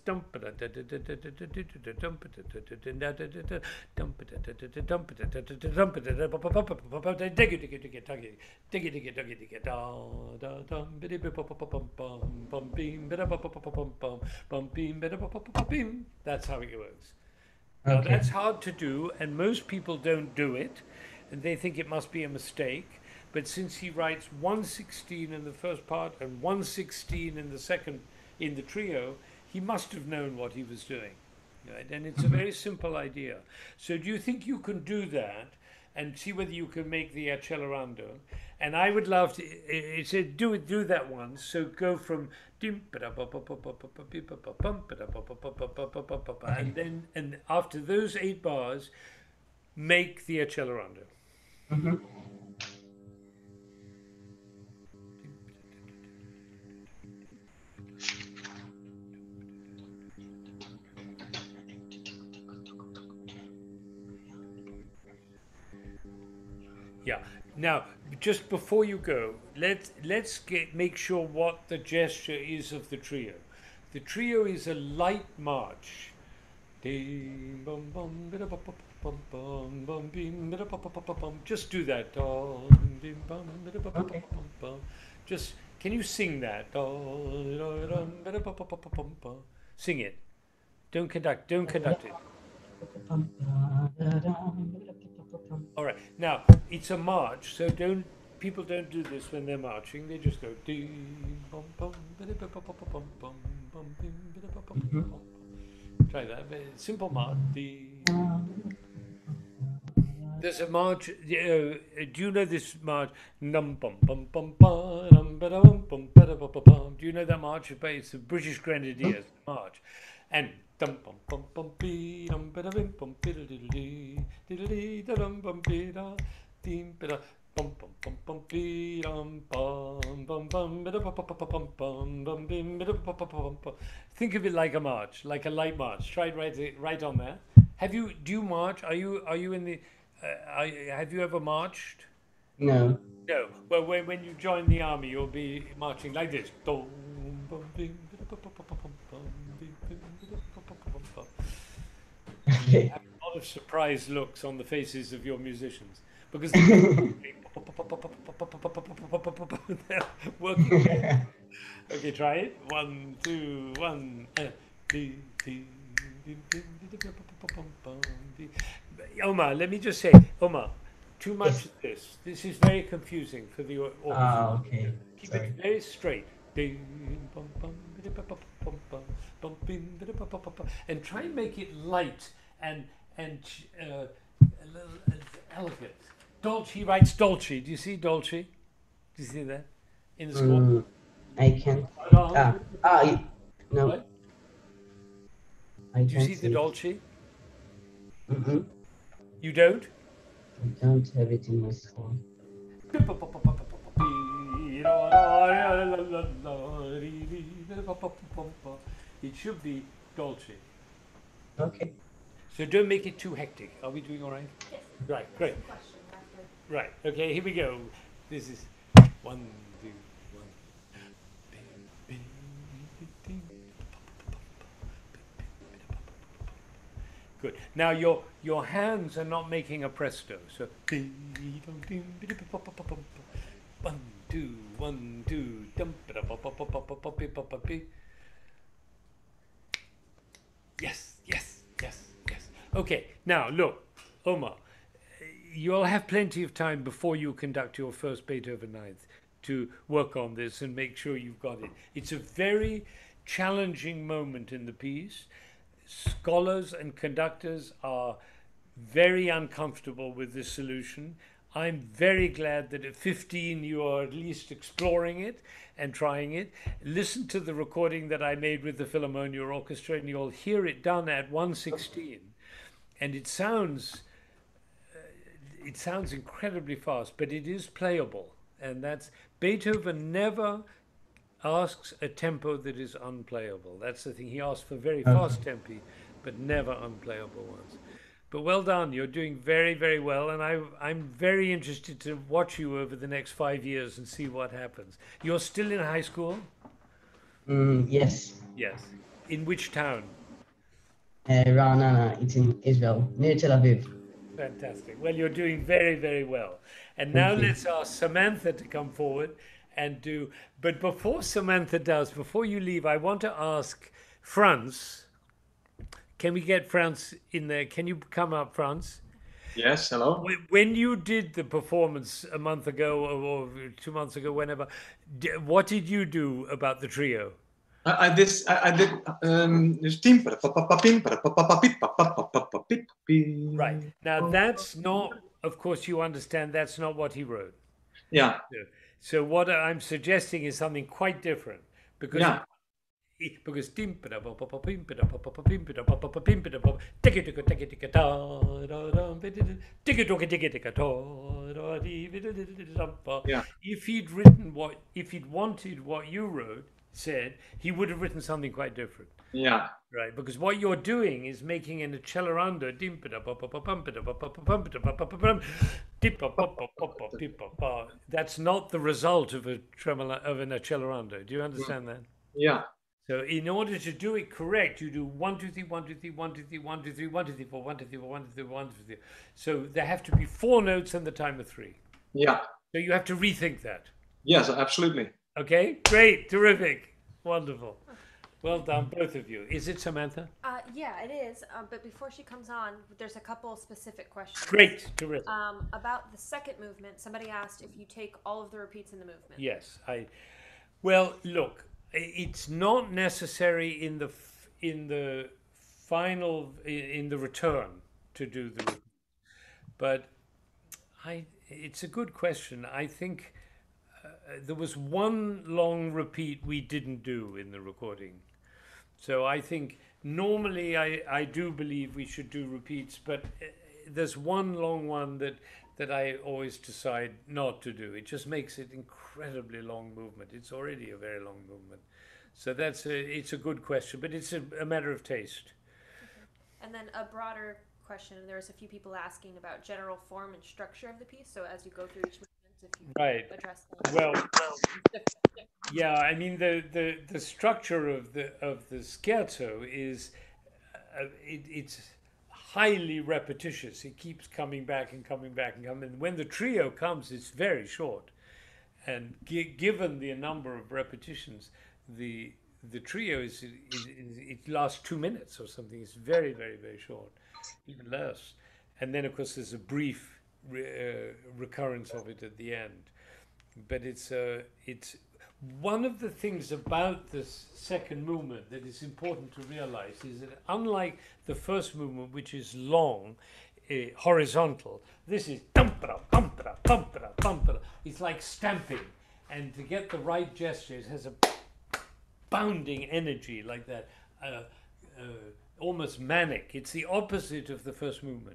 that's how it works. Now
Okay.
that's hard to do, and most people don't do it, and they think it must be a mistake. But since he writes one sixteen in the first part and one sixteen in the second, in the trio, he must have known what he was doing, right? And it's a very simple idea. So do you think you can do that and see whether you can make the accelerando? And I would love to, it said do it, do that once. So go from and then, and after those eight bars, make the accelerando.
Mhm.
Yeah. Now, just before you go, let's let's get make sure what the gesture is of the trio. The trio is a light march. Just do that.
Okay.
Just can you sing that? Sing it. Don't conduct. Don't conduct it. All right. Now it's a march, so don't people don't do this when they're marching. They just go. Try that. Very simple march. There's a march. Uh, do you know this march? Do you know that march? It's the British Grenadiers march, and Dum bum bum bum bee dum ba da bim bum biddle diddle dee diddle dee da dum bum bee da dim ba da bum bum bum bum bee dum bum bum bum ba da bum bum bum bum bum bim ba da bum bum bum bum. Think of it like a march, like a light march. Try it right, right on there. Have you? Do you march? Are you? Are you in the? Uh, are, have you ever marched?
No.
No. Well, when, when you join the army, you'll be marching like this.
Okay.
Have a lot of surprised looks on the faces of your musicians because they're working. Okay, try it. One, two, one. Uh, Omar, let me just say, Omar, too much
Yes.
of this. This is very confusing for the orchestra.
Ah, okay.
Keep
Sorry.
it very straight. And try and make it light and and uh, a little uh, elegant. Dolce, he writes Dolce. Do you see Dolce? Do you see that in the score?
Mm, I can't. Ah, ah, y- no.
What?
I
Do you
can't
see the
it.
Dolce?
Mm-mm.
You don't?
I don't have it in my score.
It should be Dolce.
Okay.
So don't make it too hectic. Are we doing all right?
Yes.
Right, great. Right, okay, here we go. This is one, two, one. Good. Now your your hands are not making a presto. So one, two, one, two. Yes, yes, yes, yes. Okay. Now look, Omar, you'll have plenty of time before you conduct your first Beethoven Ninth to work on this and make sure you've got it. It's a very challenging moment in the piece. Scholars and conductors are very uncomfortable with this solution. I'm very glad that at fifteen you are at least exploring it and trying it. Listen to the recording that I made with the Philharmonia Orchestra and you'll hear it done at one sixteen. And it sounds uh, it sounds incredibly fast, but it is playable. And that's Beethoven never asks a tempo that is unplayable. That's the thing. He asks for very fast tempi, but never unplayable ones. But well done. You're doing very, very well. And I, I'm very interested to watch you over the next five years and see what happens. You're still in high school?
Mm, yes.
Yes. In which town?
Uh, Ra'anana, it's in Israel, near Tel Aviv.
Fantastic. Well, you're doing very, very well. And now
Thank you.
let's ask Samantha to come forward and do. But before Samantha does, before you leave, I want to ask Franz. Can we get Franz in there? Can you come up, Franz?
Yes, hello.
Wh- When you did the performance a month ago or or two months ago, whenever, d- what did you do about the trio?
I, I did. I, I did. Um, this team.
Right. Now, that's not, of course, you understand that's not what he wrote.
Yeah.
So so what I'm suggesting is something quite different because
Yeah.
because
Yeah.
if he'd written what if he'd wanted what you wrote said he would have written something quite different.
Yeah.
Right, because what you're doing is making an accelerando. That's not the result of a tremolo of an accelerando. Do you understand that?
Yeah.
So in order to do it correct, you do one, two, three, one, two, three, one, two, three, one, two, three, one, two, three, four, one, two, three, four, one, two, three, one, two, three. So there have to be four notes in the time of three.
Yeah.
So you have to rethink that.
Yes, absolutely.
Okay, great, terrific, wonderful. Well done, both of you. Is it Samantha?
Uh, yeah, it is. Um, but before she comes on, there's a couple specific questions.
Great, terrific.
Um, about the second movement, somebody asked if you take all of the repeats in the movement.
Yes, I. Well, look, it's not necessary in the f- in the final in the return to do the, but I. It's a good question. I think uh, there was one long repeat we didn't do in the recording, so I think normally I, I do believe we should do repeats, but uh, there's one long one that that I always decide not to do. It just makes it incredibly long movement. It's already a very long movement. So that's a, it's a good question, but it's a, a matter of taste.
And then a broader question, there was a few people asking about general form and structure of the piece. So as you go through each movement, if you
Right.
address them.
Well, yeah, I mean the, the, the structure of the of the scherzo is uh, it, it's highly repetitious. It keeps coming back and coming back and coming. And when the trio comes, it's very short. And gi- given the number of repetitions, the the trio is, is, is it lasts two minutes or something. It's very very very short, even less. And then of course there's a brief re- uh, recurrence of it at the end. But it's uh, it's one of the things about this second movement that is important to realize is that unlike the first movement, which is long, uh, horizontal, this is tumpra, tumpra, tumpra, tumpra. It's like stamping, and to get the right gesture, it has a bounding energy like that, uh, uh, almost manic. It's the opposite of the first movement,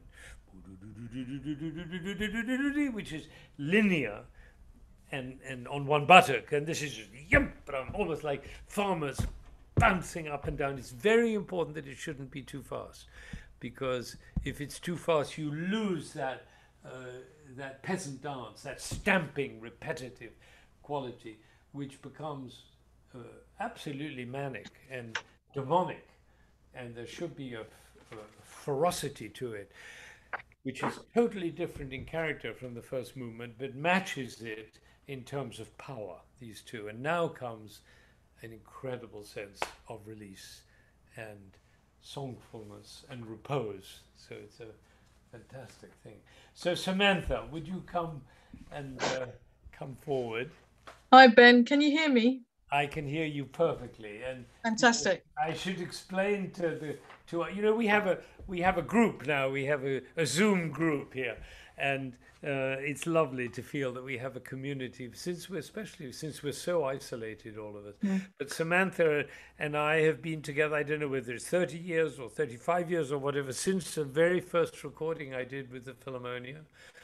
which is linear and, and on one buttock, and this is just yumpram, almost like farmers bouncing up and down. It's very important that it shouldn't be too fast, because if it's too fast, you lose that uh, that peasant dance, that stamping, repetitive quality, which becomes uh, absolutely manic and demonic, and there should be a, a ferocity to it, which is totally different in character from the first movement, but matches it in terms of power, these two. And now comes an incredible sense of release and songfulness and repose. So it's a fantastic thing. So Samantha, would you come and uh, come forward?
Hi, Ben. Can you hear me?
I can hear you perfectly, and
Fantastic.
I should explain to the to you know we have a we have a group now. We have a, a Zoom group here, and uh, it's lovely to feel that we have a community. Since we're especially since we're so isolated, all of us.
Mm.
But Samantha and I have been together. I don't know whether it's thirty years or thirty-five years or whatever, since the very first recording I did with the Philharmonia.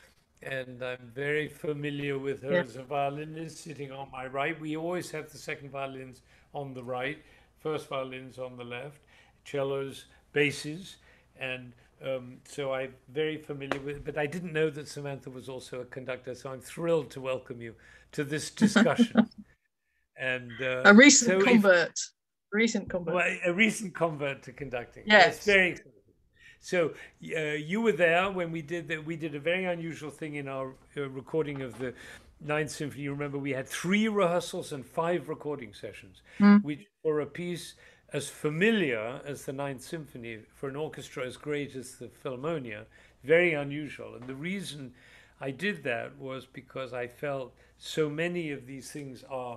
And I'm very familiar with her
Yeah.
as a violinist sitting on my right. We always have the second violins on the right, first violins on the left, cellos, basses, and um, so I'm very familiar with. But I didn't know that Samantha was also a conductor, so I'm thrilled to welcome you to this discussion. and uh,
A recent
so if-
convert. recent convert.
well, a recent convert to conducting.
Yes.
That's very exciting. So uh, you were there when we did that. We did a very unusual thing in our uh, recording of the Ninth Symphony. You remember we had three rehearsals and five recording sessions,
Mm.
which for a piece as familiar as the Ninth Symphony, for an orchestra as great as the Philharmonia, very unusual. And the reason I did that was because I felt so many of these things are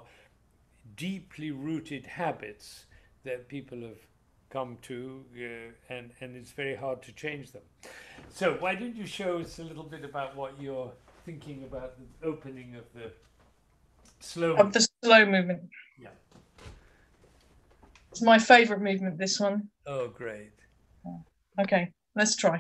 deeply rooted habits that people have come to, uh, and and it's very hard to change them. So why don't you show us a little bit about what you're thinking about the opening of the slow
Of the slow movement.
Yeah.
It's my favorite movement, this one.
Oh, great.
Okay, let's try.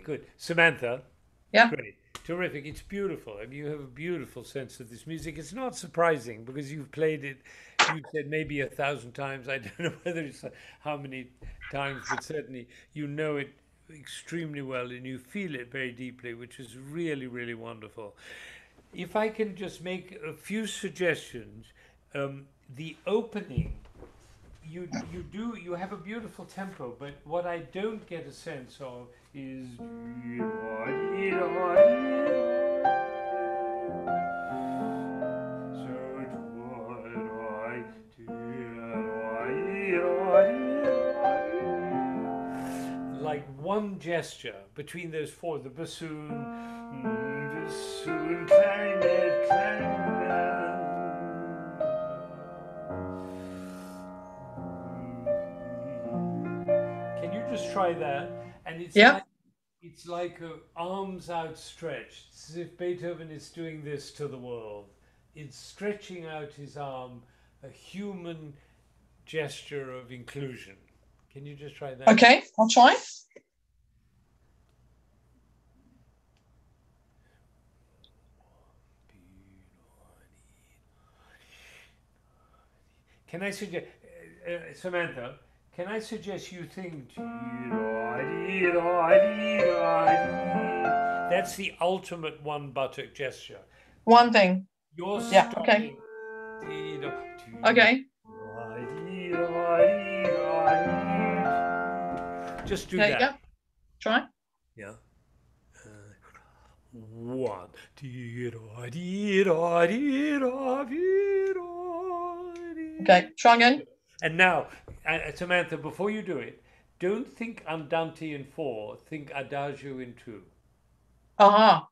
Good. Samantha?
Yeah.
Great. Terrific. It's beautiful. And you have a beautiful sense of this music. It's not surprising because you've played it, you said maybe a thousand times. I don't know whether it's how many times, but certainly you know it extremely well and you feel it very deeply, which is really, really wonderful. If I can just make a few suggestions, um, the opening, you you do you have a beautiful tempo, but what I don't get a sense of is like one gesture between those four, the bassoon, bassoon, clarinet, clarinet. Can you just try that? And it's
Yeah.
like it's like a arms outstretched. It's as if Beethoven is doing this to the world. It's stretching out his arm, a human gesture of inclusion. Can you just try that?
Okay, I'll try.
Can I suggest, uh, uh, Samantha, can I suggest you think, that's the ultimate one buttock gesture.
One thing.
You're
Yeah,
stopping.
Okay.
Just do
There
that.
you go. Try.
Yeah. Uh, one.
Okay, try again.
And now, uh, Samantha, before you do it, don't think andante in four, think adagio in two.
Uh-huh.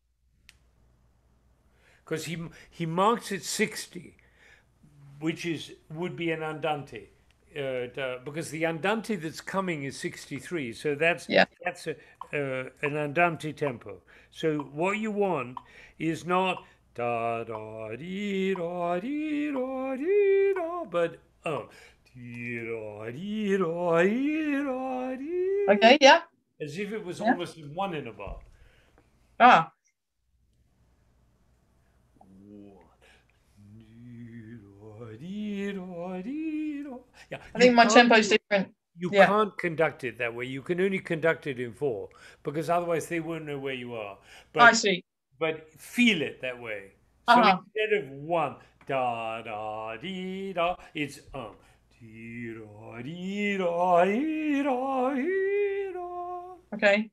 Because he he marks it sixty, which is would be an andante. Uh, because the andante that's coming is sixty-three, so that's
Yeah.
that's a, uh, an andante tempo. So what you want is not da da dee da dee da dee da, but um dee da dee da dee da dee.
Okay, yeah.
As if it was
Yeah.
almost in one in a bar.
Ah.
Yeah,
I think my
can't
tempo is
do-
different.
You
Yeah.
can't conduct it that way. You can only conduct it in four because otherwise they won't know where you are. But
I see.
but feel it that way. So
Uh-huh.
instead of one da da dee da, it's um dee da dee da dee da dee da.
Okay.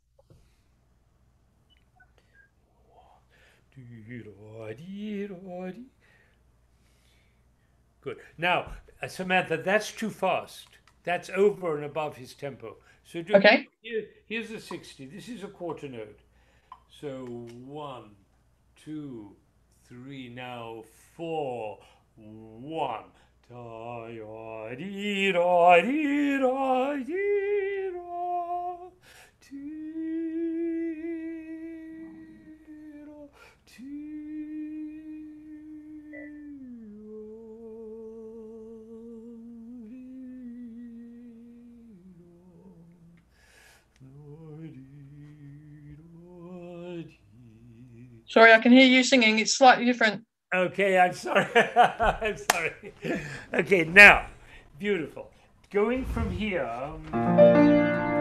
Dee da dee da dee. Good. Now, uh, Samantha, that's too fast. That's over and above his tempo. So do,
Okay.
here, here's a sixty. This is a quarter note. So one, two, three. Now four, one. Da ya dee da dee da dee da dee da dee.
Sorry, I can hear you singing. It's slightly different.
Okay, I'm sorry. I'm sorry. Okay, now, beautiful. Going from here. um,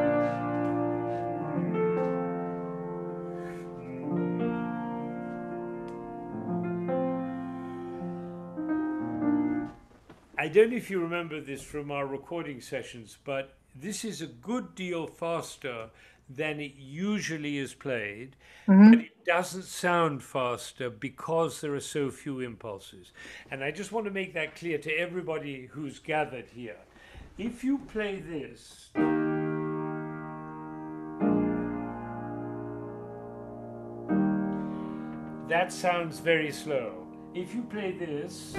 I don't know if you remember this from our recording sessions, but this is a good deal faster than it usually is played, but it doesn't sound faster because there are so few impulses. And I just want to make that clear to everybody who's gathered here. If you play this, that sounds very slow. If you play this,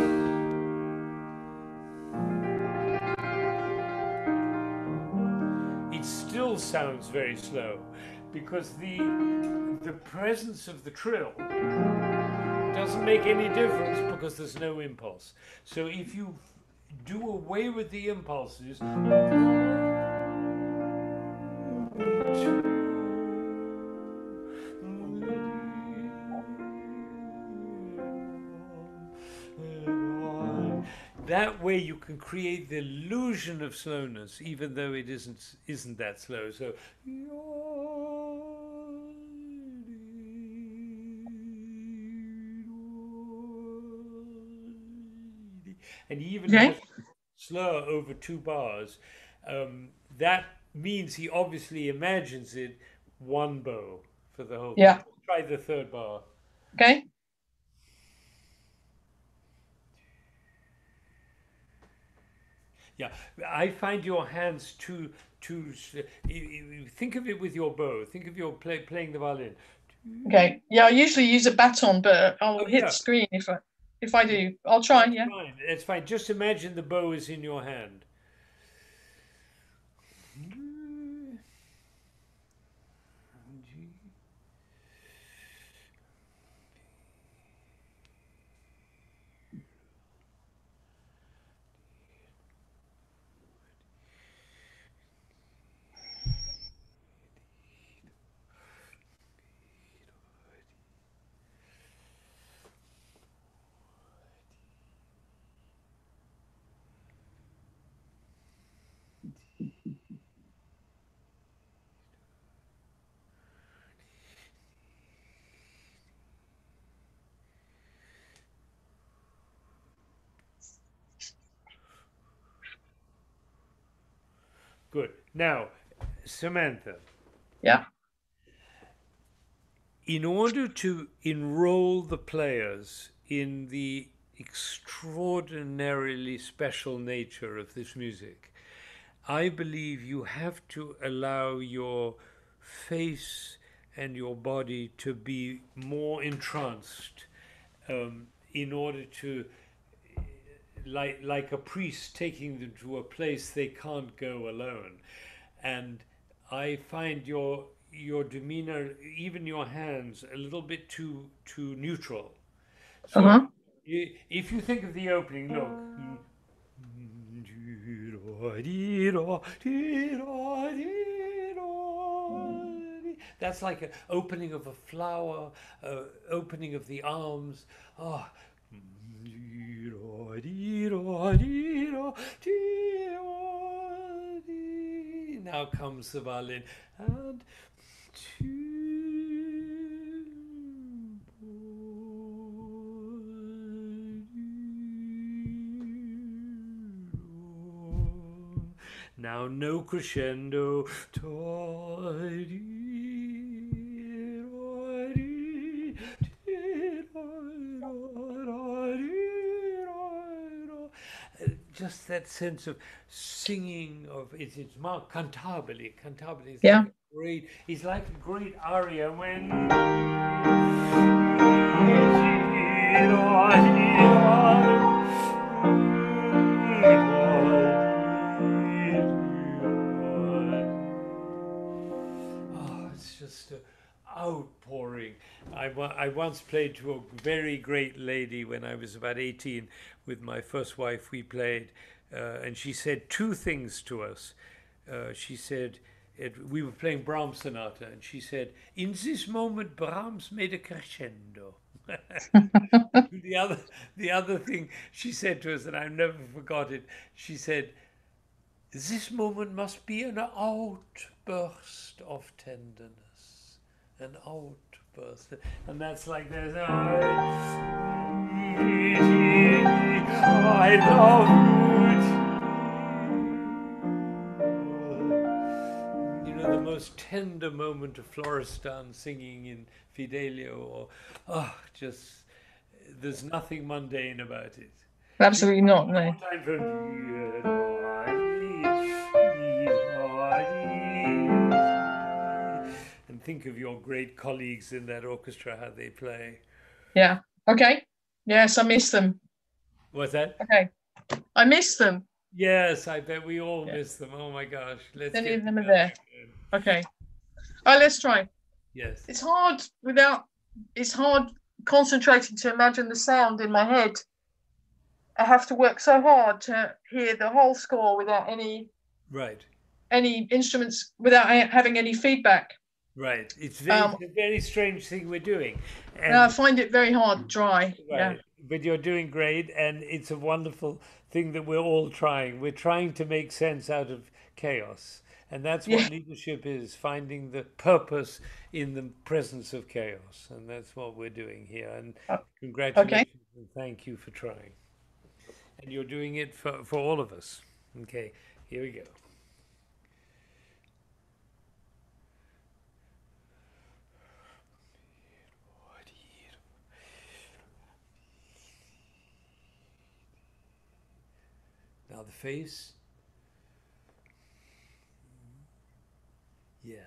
it still sounds very slow because the the presence of the trill doesn't make any difference because there's no impulse. So if you do away with the impulses, that way you can create the illusion of slowness, even though it isn't isn't that slow. So, and he even
Okay.
has slower over two bars. Um, that means he obviously imagines it one bow for the whole
Yeah.
thing. Try the third bar.
Okay.
Yeah, I find your hands too too. Think of it with your bow. Think of your play, playing the violin.
Okay. Yeah, I usually use a baton, but I'll
Oh,
hit
yeah.
the screen if I if I do. I'll try.
That's
Yeah.
fine. That's fine. Just imagine the bow is in your hand. Good. Now, Samantha,
Yeah.
in order to enroll the players in the extraordinarily special nature of this music, I believe you have to allow your face and your body to be more entranced, um, in order to, like like a priest taking them to a place they can't go alone. And I find your your demeanor, even your hands, a little bit too too neutral. So
Uh-huh.
you, if you think of the opening, look. That's like an opening of a flower, uh, opening of the arms. Oh. Now comes the violin. And now no crescendo. Just that sense of singing of it's it's marked cantabile. Cantabile is
Yeah.
like a great. It's like a great aria when. Oh, it's just an outpouring. I, wa- I once played to a very great lady when I was about eighteen with my first wife. We played, uh, and she said two things to us. Uh, she said, it, we were playing Brahms sonata, and she said, in this moment, Brahms made a crescendo. the other, the other thing she said to us, and I've never forgot it, she said, this moment must be an outburst of tenderness, an outburst, and that's like there's, oh, I love you. You know, the most tender moment of Florestan singing in Fidelio, or oh, just there's nothing mundane about it.
Absolutely not.
One
No.
more time from and think of your great colleagues in that orchestra, how they play.
Yeah. Okay. Yes, I miss them.
What's that?
Okay. I miss them.
Yes, I bet we all
Yeah.
miss them. Oh my gosh. Let's
Many
get
of them are
together
there.
again.
Okay. All right, let's try.
Yes.
It's hard without. It's hard concentrating to imagine the sound in my head. I have to work so hard to hear the whole score without any
Right.
any instruments, without having any feedback.
Right. It's, very,
Um,
it's a very strange thing we're doing. And,
And I find it very hard, dry.
right.
Yeah.
But you're doing great, and it's a wonderful thing that we're all trying. We're trying to make sense out of chaos. And that's what
Yeah.
leadership is, finding the purpose in the presence of chaos. And that's what we're doing here. And congratulations and thank you for trying. And you're doing it for, for all of us. Okay, here we go. Now the face. Yes.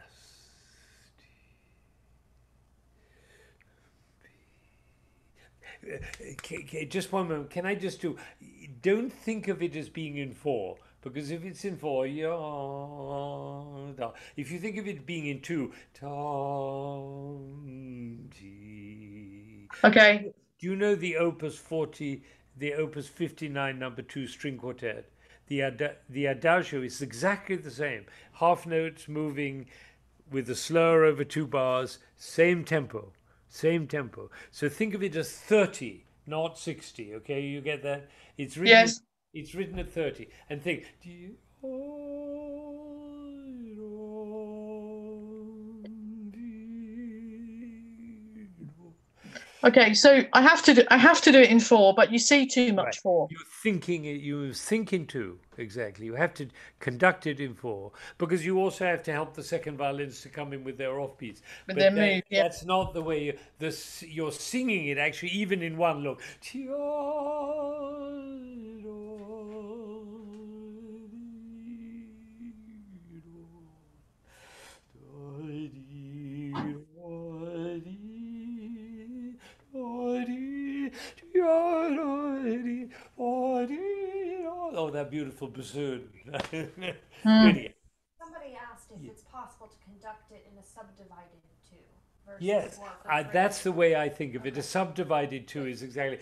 Okay, okay, just one moment. Can I just do? Don't think of it as being in four, because if it's in four, yeah. If you think of it being in two, tom, ti.
Okay.
Do you know the Opus forty, the Opus fifty-nine, number two string quartet? The ad, the adagio is exactly the same. Half notes moving with a slur over two bars, same tempo. Same tempo. So think of it as thirty, not sixty. Okay, you get that? It's written.
Yes.
At, it's written at thirty. And think.
Okay, so I have to do I have to do it in four, but you see too much
Right.
four.
You're thinking it. You think in two exactly. You have to conduct it in four because you also have to help the second violins to come in with their offbeats.
With
But
their
that-
move, yeah.
that's not the way you, this. You're singing it actually, even in one look. Oh, that beautiful bassoon. Good.
Somebody asked if it's possible to conduct it in a subdivided two. Versus
Yes,
one for
uh,
three.
that's the way I think of it. A subdivided two is exactly.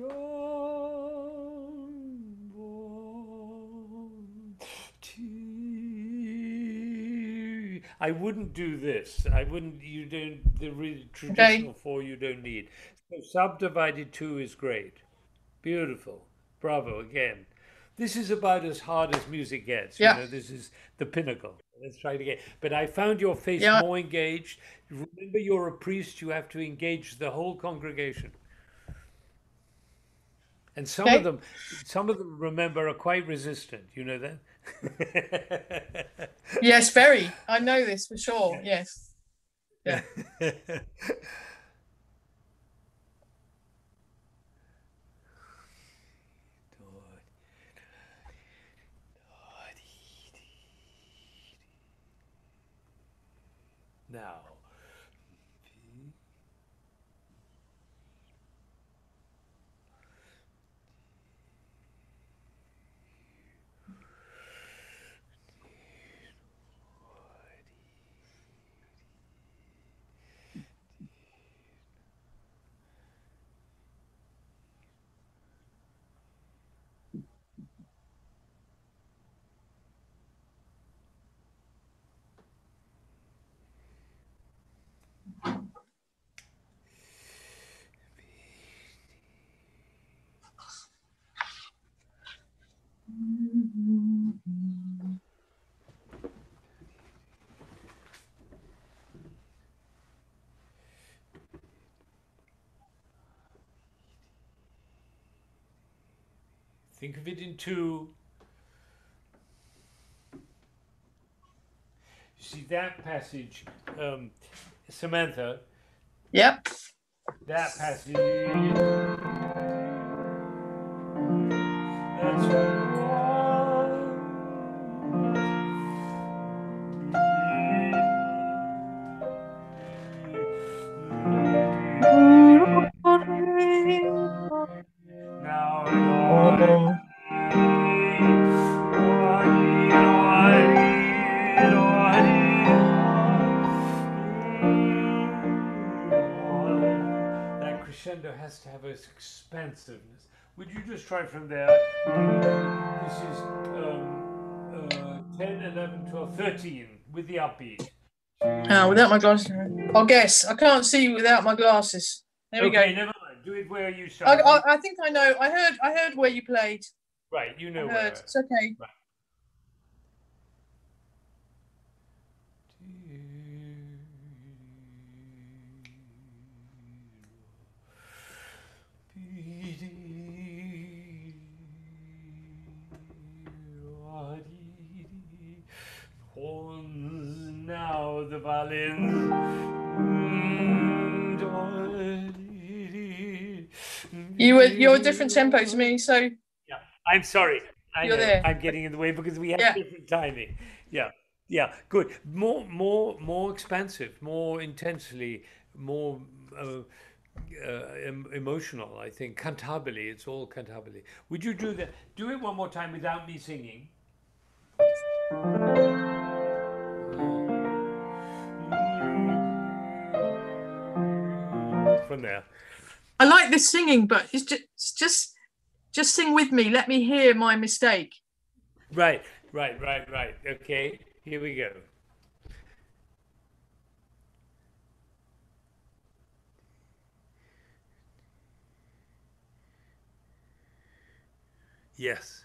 I wouldn't do this. I wouldn't. You don't. The really traditional four you don't need. So subdivided two is great. Beautiful. Bravo again. This is about as hard as music gets.
Yeah.
You know, this is the pinnacle. Let's try it again. But I found your face
Yeah.
more engaged. Remember, you're a priest. You have to engage the whole congregation. And some
Okay.
of them, some of them, remember, are quite resistant. You know that?
Yes, very. I know this for sure. Yes. Yeah.
Now. Think of it in two. You see that passage, um, Samantha,
Yep.
that passage. That's now. That crescendo has to have its expansiveness. Would you just try from there? This is um, uh, ten, eleven, twelve, thirteen with the upbeat.
Uh, without my glasses. I'll guess. I can't see without my glasses. There we
Okay,
go.
never mind. Do it where you
I,
start.
I, I think I know. I heard. I heard where you played.
Right, you know
I
where.
heard. It's okay.
Right. Horns now, the violins.
You were you're a different tempo to me, so
Yeah, I'm sorry. I
You're
know
there.
I'm getting in the way because we have
Yeah.
different timing. Yeah, yeah, good. More, more, more expansive, more intensely, more uh, uh, em- emotional. I think cantabile. It's all cantabile. Would you do that? Do it one more time without me singing. From there.
I like this singing, but it's just it's just just sing with me. Let me hear my mistake.
Right, right, right, right. Okay, here we go. Yes.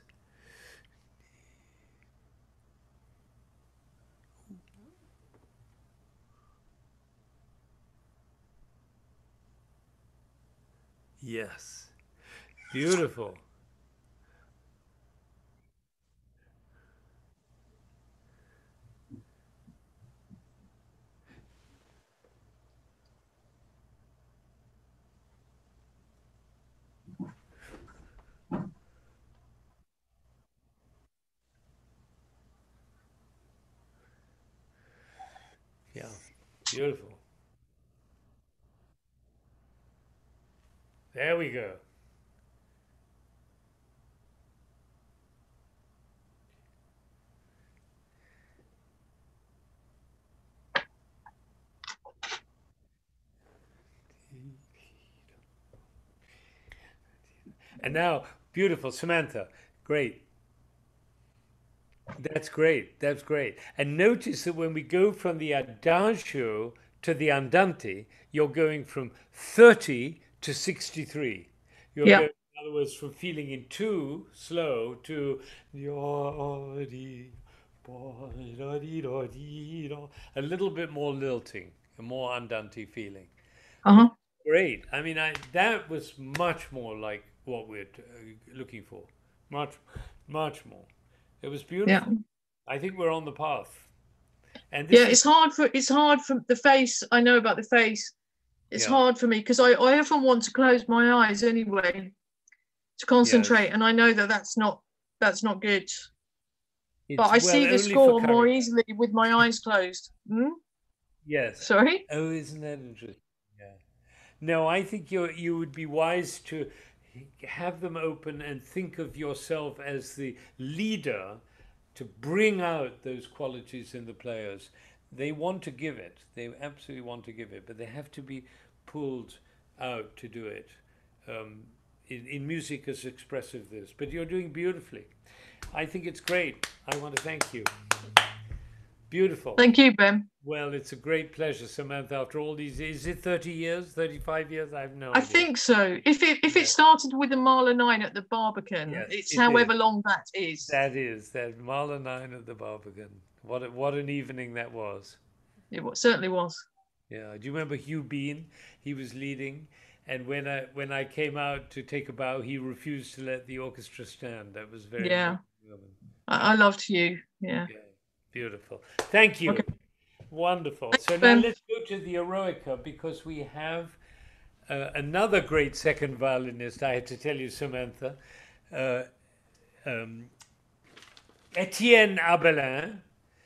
Yes. Beautiful. Yeah. Beautiful. There we go. And now, beautiful, Samantha. Great. That's great. That's great. And notice that when we go from the adagio to the andante, you're going from thirty to sixty-three. You're
Yeah.
going, in other words, from feeling in two slow to a little bit more lilting, a more andante feeling.
Uh-huh.
Great. I mean, I that was much more like what we're uh, looking for. Much, much more. It was beautiful.
Yeah.
I think we're on the path. And this
Yeah,
is,
it's hard for it's hard for the face. I know about the face. It's
Yeah.
hard for me because I, I often want to close my eyes anyway to concentrate,
Yes.
and I know that that's not that's not good.
it's,
But I
well,
see the
only
score
for
more
character.
easily with my eyes closed. Hmm?
Yes.
Sorry?
Oh, isn't that interesting? Yeah. No, I think you you would be wise to have them open and think of yourself as the leader to bring out those qualities in the players. They want to give it. They absolutely want to give it, but they have to be pulled out to do it. Um, in, in music as expressive as this, but you're doing beautifully. I think it's great. I want to thank you. Beautiful.
Thank you, Ben.
Well, it's a great pleasure, Samantha. After all these, is it thirty years, thirty-five years? I have no
I
idea.
think so. If it if
Yeah.
it started with a Mahler nine at the Barbican,
Yes,
it's
it
however
did.
long that is.
That is that Mahler nine at the Barbican. What a, what an evening that was.
It wa- certainly was.
Yeah. Do you remember Hugh Bean? He was leading, and when I when I came out to take a bow, he refused to let the orchestra stand. That was very
Yeah.
moving.
I, I loved you. Yeah.
Yeah. Beautiful. Thank you.
Okay.
Wonderful.
Thanks,
So now
Ben.
let's go to the Eroica because we have uh, another great second violinist. I had to tell you, Samantha. Uh, um, Etienne Abelin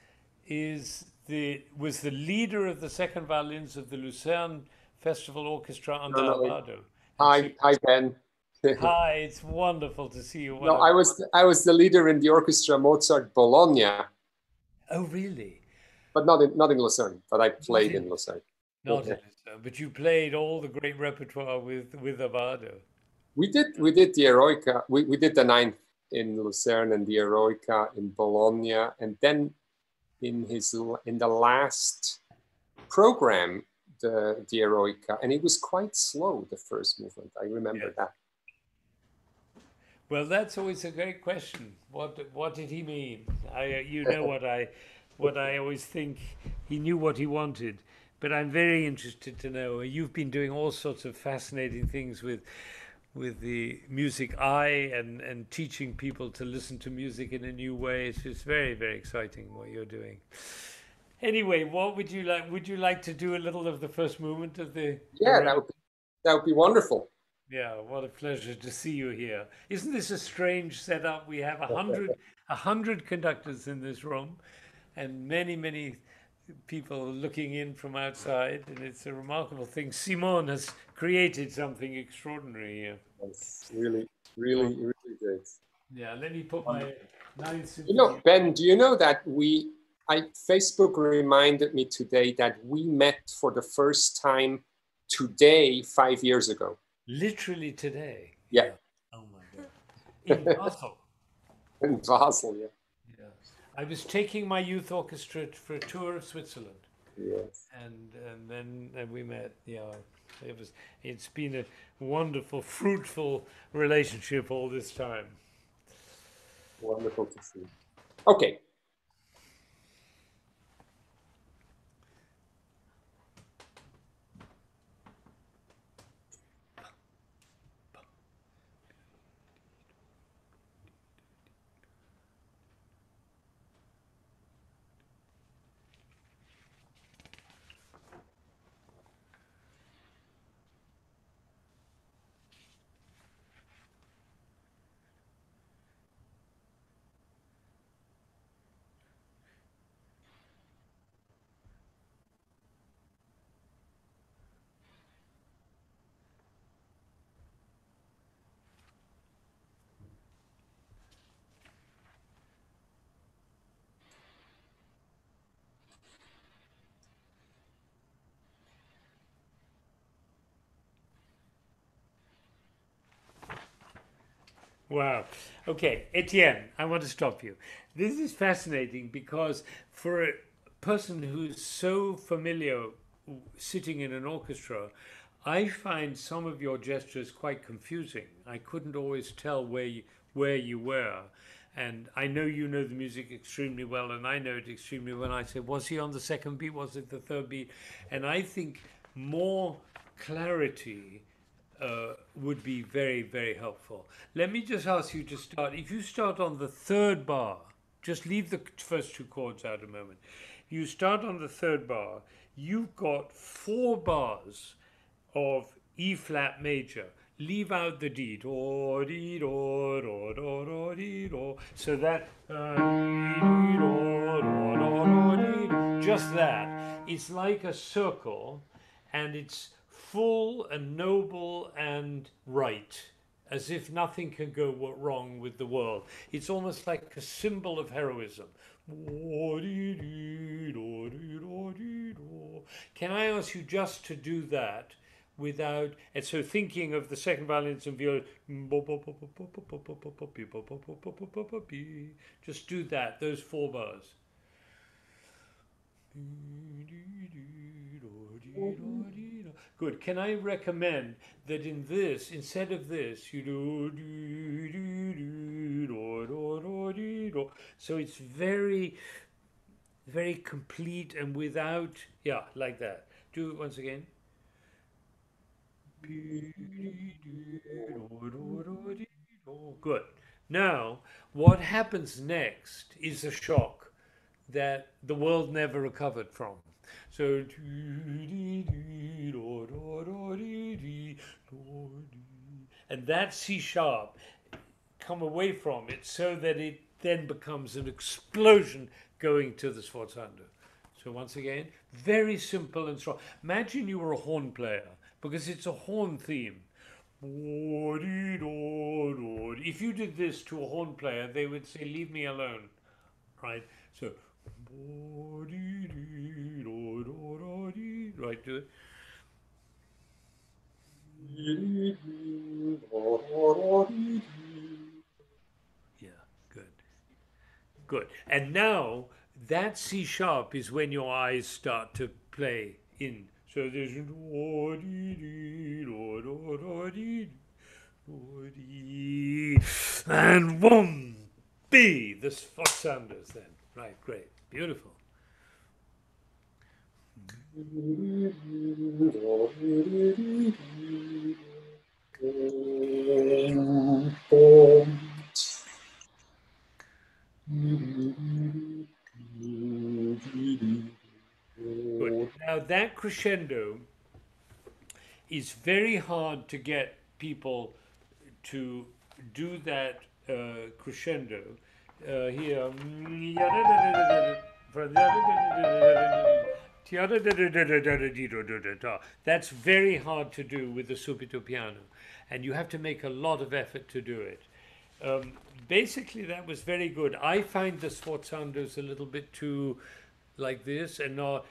is the was the leader of the second violins of the Lucerne Festival Orchestra under
No, no.
Abbado.
Hi, hi Ben.
Hi, it's wonderful to see you. What
No,
a-
I was I was the leader in the orchestra Mozart Bologna,
Oh, really?
but not in not in Lucerne. But I played
in-
in Lucerne.
Not
Okay.
in Lucerne, but you played all the great repertoire with with Abbado.
We did we did the Eroica. We, we did the ninth in Lucerne and the Eroica in Bologna, and then in his in the last program the the Eroica, and it was quite slow the first movement. I remember
Yes.
that.
Well, that's always a great question. What what did he mean? I, uh, you know what I, what I always think. He knew what he wanted, but I'm very interested to know. You've been doing all sorts of fascinating things with, with the music eye and and teaching people to listen to music in a new way. It's just very very exciting what you're doing. Anyway, what would you like? Would you like to do a little of the first movement of the?
Yeah, that would be, that would be wonderful.
Yeah, what a pleasure to see you here. Isn't this a strange setup? We have a hundred, a hundred conductors in this room, and many, many people looking in from outside, and it's a remarkable thing. Simon has created something extraordinary here.
It's really, really, really great.
Yeah, let me put my ninth symphony.
You know, Ben, do you know that we, I, Facebook reminded me today that we met for the first time today, five years ago.
Literally today.
Yeah.
Oh my God. In Basel.
In Basel, yeah.
Yeah. I was taking my youth orchestra for a tour of Switzerland.
Yes.
And and then and we met. Yeah. It was. It's been a wonderful, fruitful relationship all this time.
Wonderful to see. Okay.
Wow. Okay, Etienne, I want to stop you. This is fascinating because for a person who's so familiar sitting in an orchestra, I find some of your gestures quite confusing. I couldn't always tell where you, where you were. And I know you know the music extremely well, and I know it extremely well. I say, was he on the second beat? Was it the third beat? And I think more clarity Uh, would be very, very helpful. Let me just ask you to start. If you start on the third bar, just leave the first two chords out a moment. You start on the third bar, you've got four bars of E flat major. Leave out the D. Do, dee, do, do, do, do, dee, do. So that, uh, dee, do, do, do, do, dee, do. Just that. It's like a circle, and it's full and noble and right, as if nothing can go wrong with the world. It's almost like a symbol of heroism. Can I ask you just to do that without, and so thinking of the second violins and viola, just do that, those four bars. Good. Can I recommend that in this, instead of this, you do, so it's very, very complete and without, yeah, like that. Do it once again. Good. Now, what happens next is a shock that the world never recovered from. So, and that C sharp, come away from it so that it then becomes an explosion going to the sforzando. So once again, very simple and strong. Imagine you were a horn player, because it's a horn theme. If you did this to a horn player, they would say, leave me alone, right? So, right, do it. Yeah, good. Good. And now that C sharp is when your eyes start to play in. So there's And one, B, the sforzandos then. Right, great, beautiful. Good. Now that crescendo is very hard to get people to do that uh, crescendo. Uh, here, that's very hard to do with the subito piano, and you have to make a lot of effort to do it. Um, basically, that was very good. I find the sforzandos a little bit too like this, and not.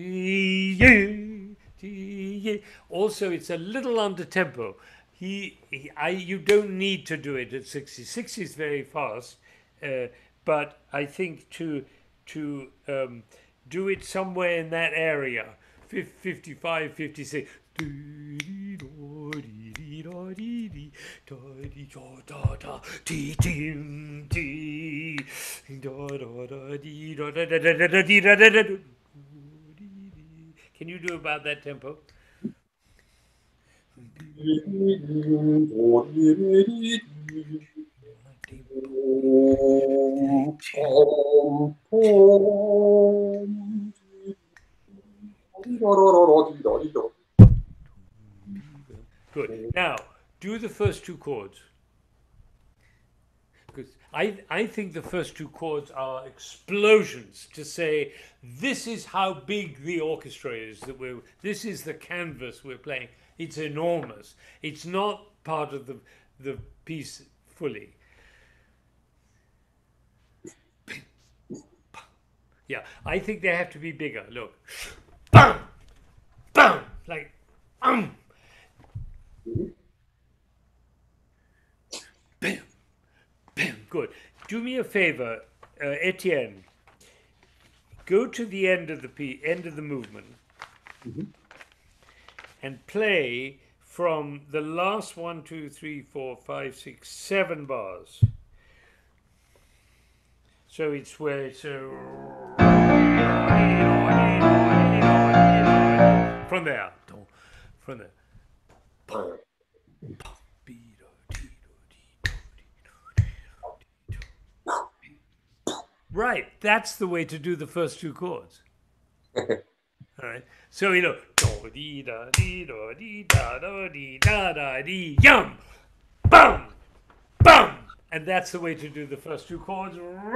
Also, it's a little under tempo. He, he, I, you don't need to do it at sixty. sixty is very fast, uh, but I think to to um, do it somewhere in that area, fifty-five, fifty-six. Can you do about that tempo? Good. Now, do the first two chords. Because I, I think the first two chords are explosions to say, this is how big the orchestra is, that we're, this is the canvas we're playing. It's enormous. It's not part of the, the piece fully. Yeah, I think they have to be bigger. Look. Bam! Bam! Like, um! Bam! Bam! Good. Do me a favor, uh, Etienne. Go to the end of the p end of the movement, mm-hmm. and play from the last one, two, three, four, five, six, seven bars. So it's where it's uh, from there, from there. Right, that's the way to do the first two chords. All right, so you know, do dee da dee do dee da do dee da da dee yum, bum, bum, and that's the way to do the first two chords.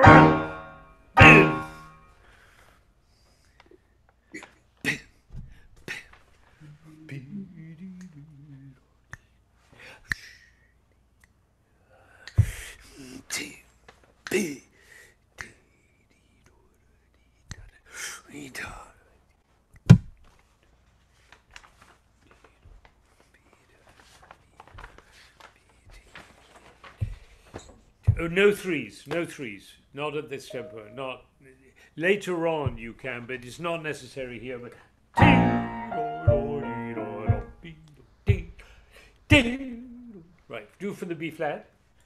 Oh, no threes, no threes, not at this tempo, not later on you can, but it's not necessary here. But right, do from the B flat.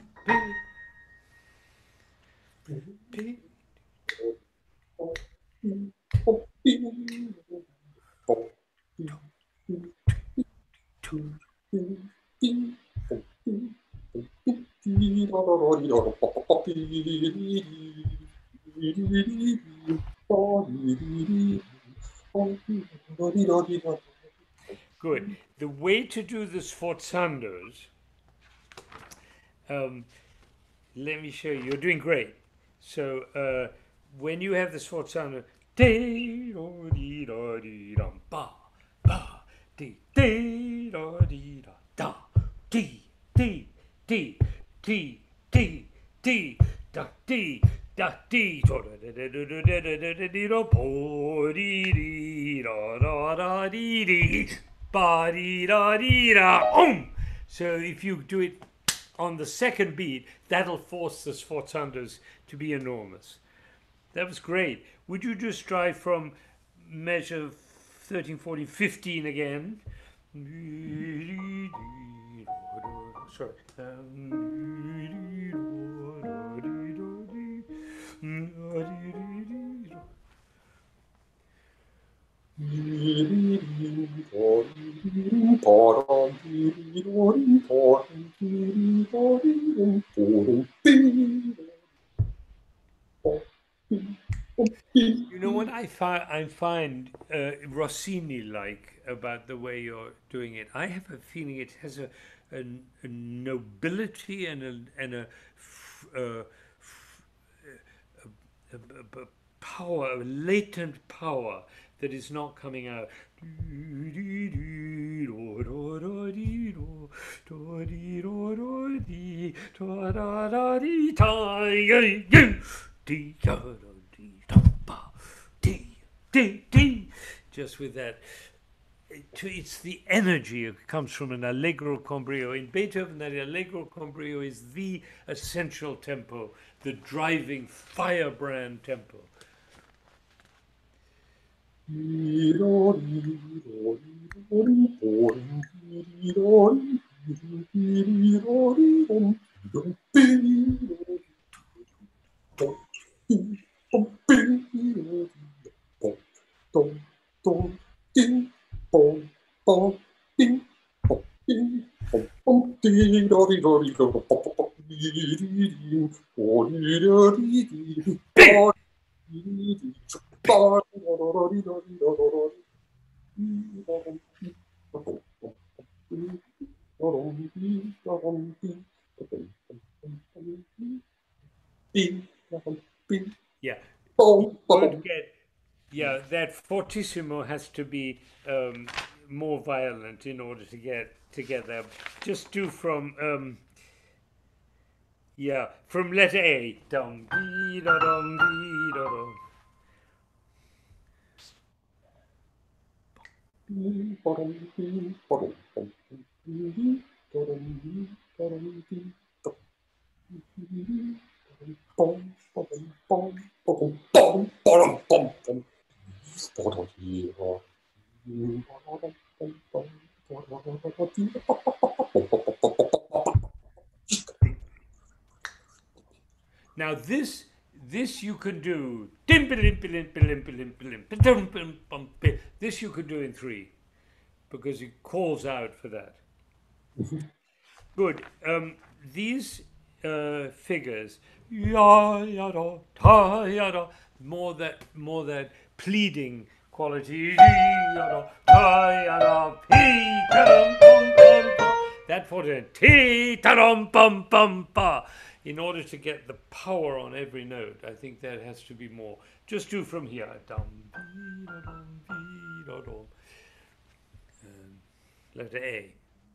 Good. The way to do the sforzandos, um, let me show you. You're doing great. So uh, when you have the sforzando, dee do dee do dee dum ba ba dee dee do dee da da dee dee dee dee dee dee da dee da dee do da da da da da da da da dee do po dee dee da da da dee dee ba dee da dee da um. So if you do it on the second beat, that'll force the sforzandos to be enormous. That was great. Would you just try from measure thirteen, fourteen, fifteen again? sorry. You know what I find I find uh, Rossini-like about the way you're doing it. I have a feeling it has a, a, a nobility and a and a, f- uh, f- a, a, a power, a latent power that is not coming out. Just with that, it's the energy that comes from an allegro con brio. In Beethoven, that allegro con brio is the essential tempo, the driving firebrand tempo. Yeah, you would get, yeah, that fortissimo has to be um, more violent in order to get to get there. Just do from um, yeah, from letter A. Dum dee da dum dee da dum. Now this this you can do. This you could do in three because it calls out for that. Good. Um, these uh, figures, ya ya da ta ya da, more that more that pleading quality. Ya da ta ya da pi ta dum pum pum pa. That for the ti ta dum pum pum pa. In order to get the power on every note, I think that has to be more. Just do from here. Dum dee da dum dee da dum. Um, letter A.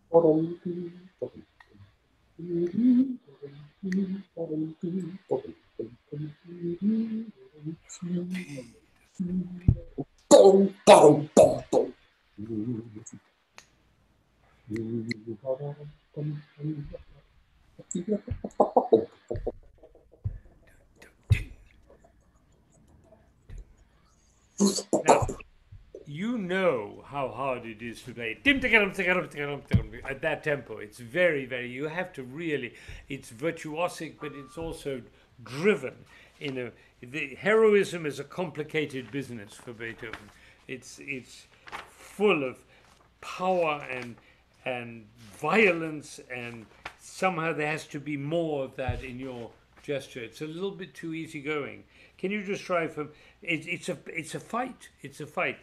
Now, you know how hard it is to play at that tempo. It's very, very, you have to really, it's virtuosic, but it's also driven in a, the heroism is a complicated business for Beethoven. It's, it's full of power and, and violence, and somehow there has to be more of that in your gesture. It's a little bit too easygoing. Can you just try from? It, it's a it's a fight. It's a fight.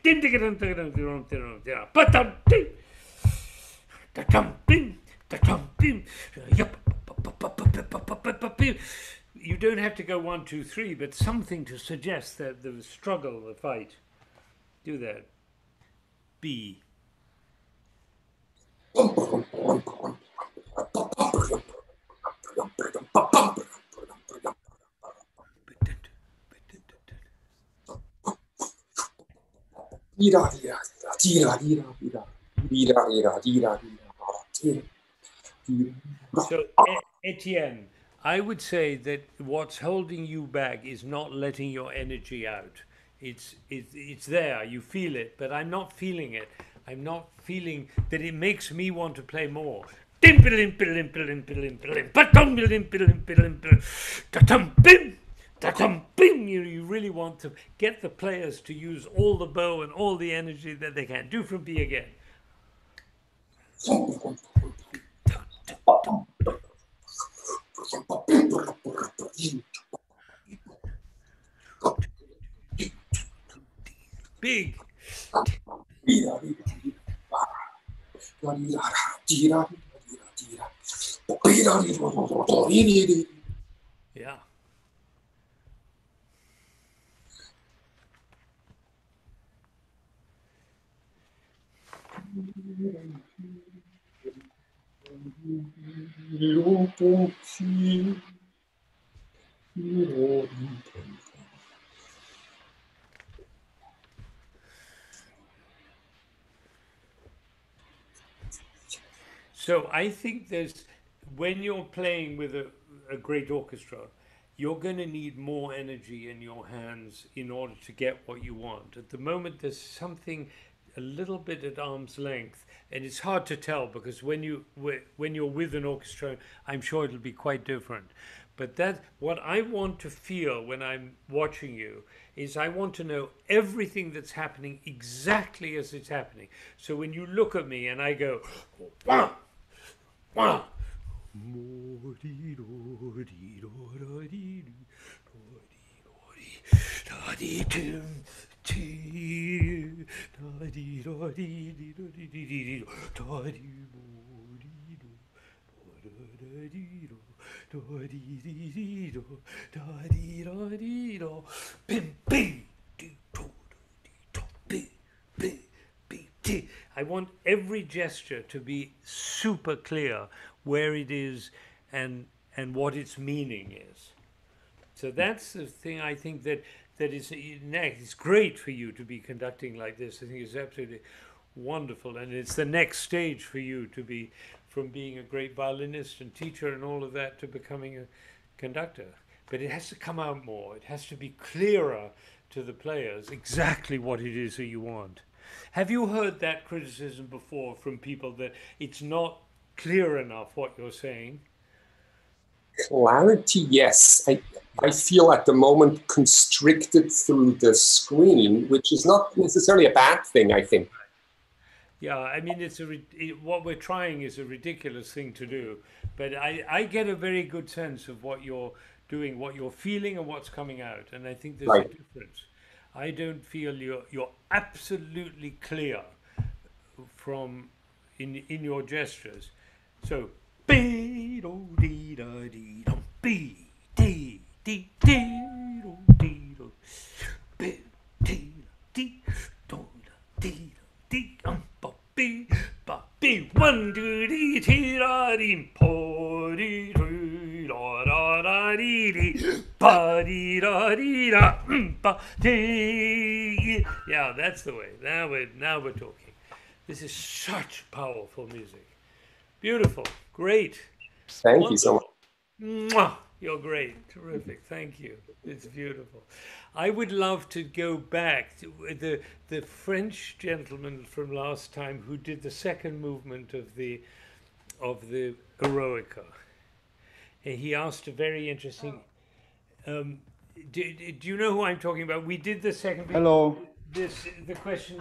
You don't have to go one, two, three, but something to suggest that the struggle, the fight. Do that. B. So, Etienne, I would say that what's holding you back is not letting your energy out. It's, it's, it's there, you feel it, but I'm not feeling it. I'm not feeling that it makes me want to play more. Dim pilim pilim pilim pilim pilim patum pilim pilim pilim pilim tatum bim tatum bim. You you really want to get the players to use all the bow and all the energy that they can. Do from B again. Big. Yeah. So I think there's, when you're playing with a, a great orchestra, you're going to need more energy in your hands in order to get what you want. At the moment, there's something a little bit at arm's length, and it's hard to tell because when you when you're with an orchestra, I'm sure it'll be quite different. But that, what I want to feel when I'm watching you is I want to know everything that's happening exactly as it's happening. So when you look at me and I go, wah, wah, I want every gesture to be super clear where it is and and what its meaning is. So that's the thing I think that that is next. It's great for you to be conducting like this. I think it's absolutely wonderful, and it's the next stage for you to be from being a great violinist and teacher and all of that to becoming a conductor. But it has to come out more. It has to be clearer to the players exactly what it is that you want. Have you heard that criticism before from people that it's not clear enough what you're saying?
Clarity, yes. I, I feel at the moment constricted through the screen, which is not necessarily a bad thing, I think.
Yeah, I mean, it's a it, what we're trying is a ridiculous thing to do, but I, I get a very good sense of what you're doing, what you're feeling, and what's coming out, and I think there's right. a difference. I don't feel you're you're absolutely clear from in in your gestures. So be do dee da dee dum be dee dee dee do dee do be dee dee do dee dee um ba be ba be one two dee dee da dee po dee dee da da da dee dee ba dee da dee da ba dee. Yeah, that's the way. Now we're now we're talking. This is such powerful music. Beautiful, great.
Thank
wonderful.
you so much.
Mwah! You're great, terrific. Thank you. It's beautiful. I would love to go back to the the French gentleman from last time who did the second movement of the of the Eroica. And he asked a very interesting. Um, do, do you know who I'm talking about? We did the second.
Hello.
This the question.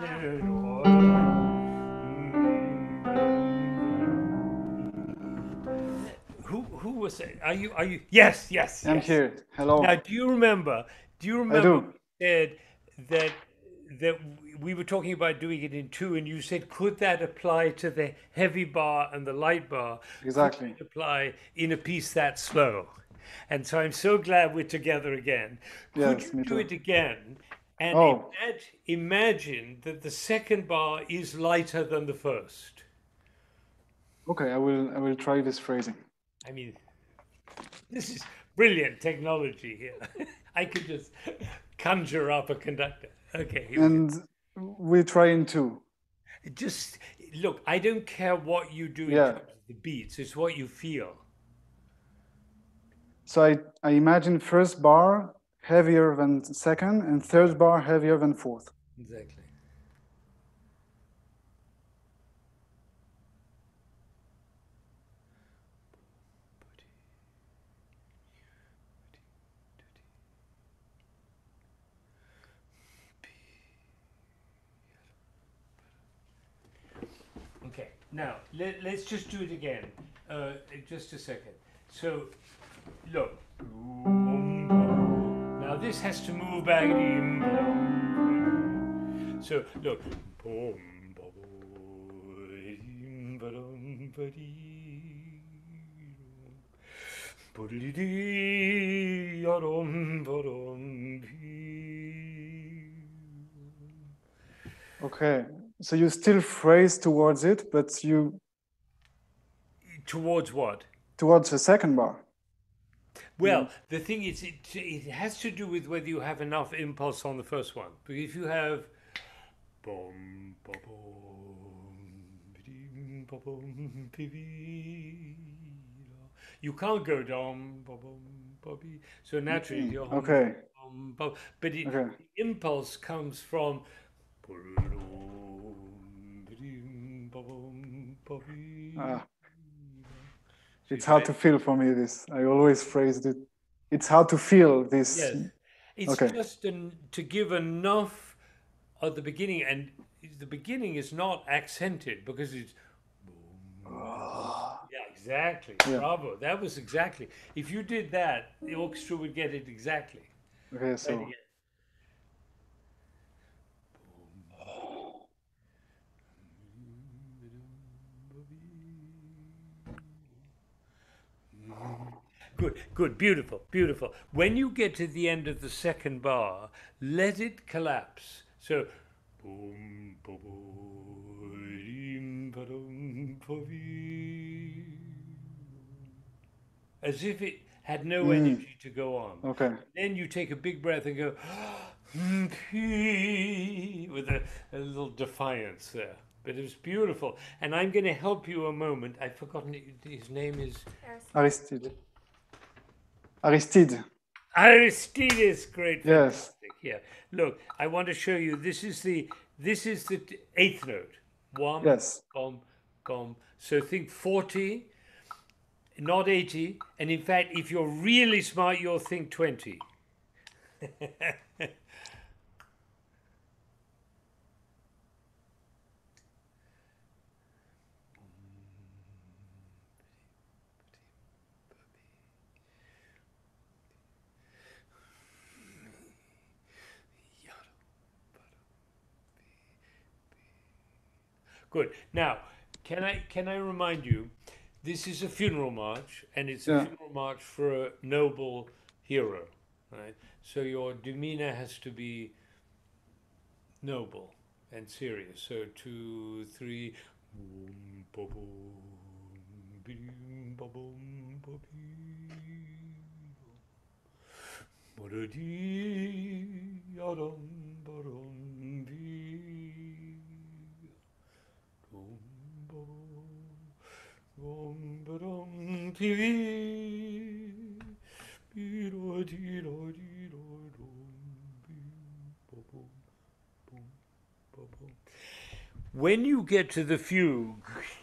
Who who was it? Are you are you? Yes, yes.
I'm
yes.
here. Hello.
Now, do you remember? Do you remember?
I do.
We said that that we were talking about doing it in two, and you said, could that apply to the heavy bar and the light bar?
Exactly.
Could it apply in a piece that slow? And so I'm so glad we're together again. Could
Yes,
you
me
do
too.
it again? And
Oh.
imag- imagine that the second bar is lighter than the first.
Okay, I will. I will try this phrasing.
I mean, this is brilliant technology here. I could just conjure up a conductor. Okay. Here
And we try in two.
we go. Just look, I don't care what you do in
Yeah.
terms of the beats, it's what you feel.
So I, I imagine first bar heavier than second, and third bar heavier than fourth.
Exactly. Okay, now let, let's just do it again. Uh, just a second. So, look. Now this has to move back. So, look.
Okay, so you still phrase towards it, but you
Towards what?
towards the second bar.
Well, the thing is, it, it has to do with whether you have enough impulse on the first one. But if you have, boom, boom, boom, boom, boom, you can't go down, boom, boom, boom, so naturally
Mm,
you're
okay.
boom, boom, but it,
Okay.
the impulse comes from.
Ah. It's hard to feel for me, this. I always phrased it. It's hard to feel this.
Yes. It's
Okay.
just an, to give enough at the beginning, and the beginning is not accented because it's. Yeah, exactly.
Yeah.
Bravo. That was exactly. If you did that, the orchestra would get it exactly.
Okay,
Right
so.
again. Good, good, beautiful, beautiful. When you get to the end of the second bar, let it collapse. So, boom, boom, boom, ba-dum, ba-dee. As if it had no
Mm.
energy to go on.
Okay.
Then you take a big breath and go, with a, a little defiance there. But it was beautiful. And I'm going to help you a moment. I've forgotten it- his name is
Aristide. Aristide.
Aristides. Great,
Yes.
fantastic. Yeah. Look, I want to show you. This is the this is the t- eighth note. One,
Yes.
gom, gom. So think forty, not eighty. And in fact, if you're really smart, you'll think twenty. Good. Now, can I can I remind you, this is a funeral march, and it's a
Yeah.
funeral march for a noble hero, right? So your demeanor has to be noble and serious. So two, three. Boom, ba-boom, bing, ba-boom, ba-bee. Ba-da-dee, ya-dum, ba-dum, bee. Dum, ba-dum, ba-dum, bee. Bee-da-dee-da-dee-da-dum, bee, ba-boom, boom, ba-boom. When you get to the fugue,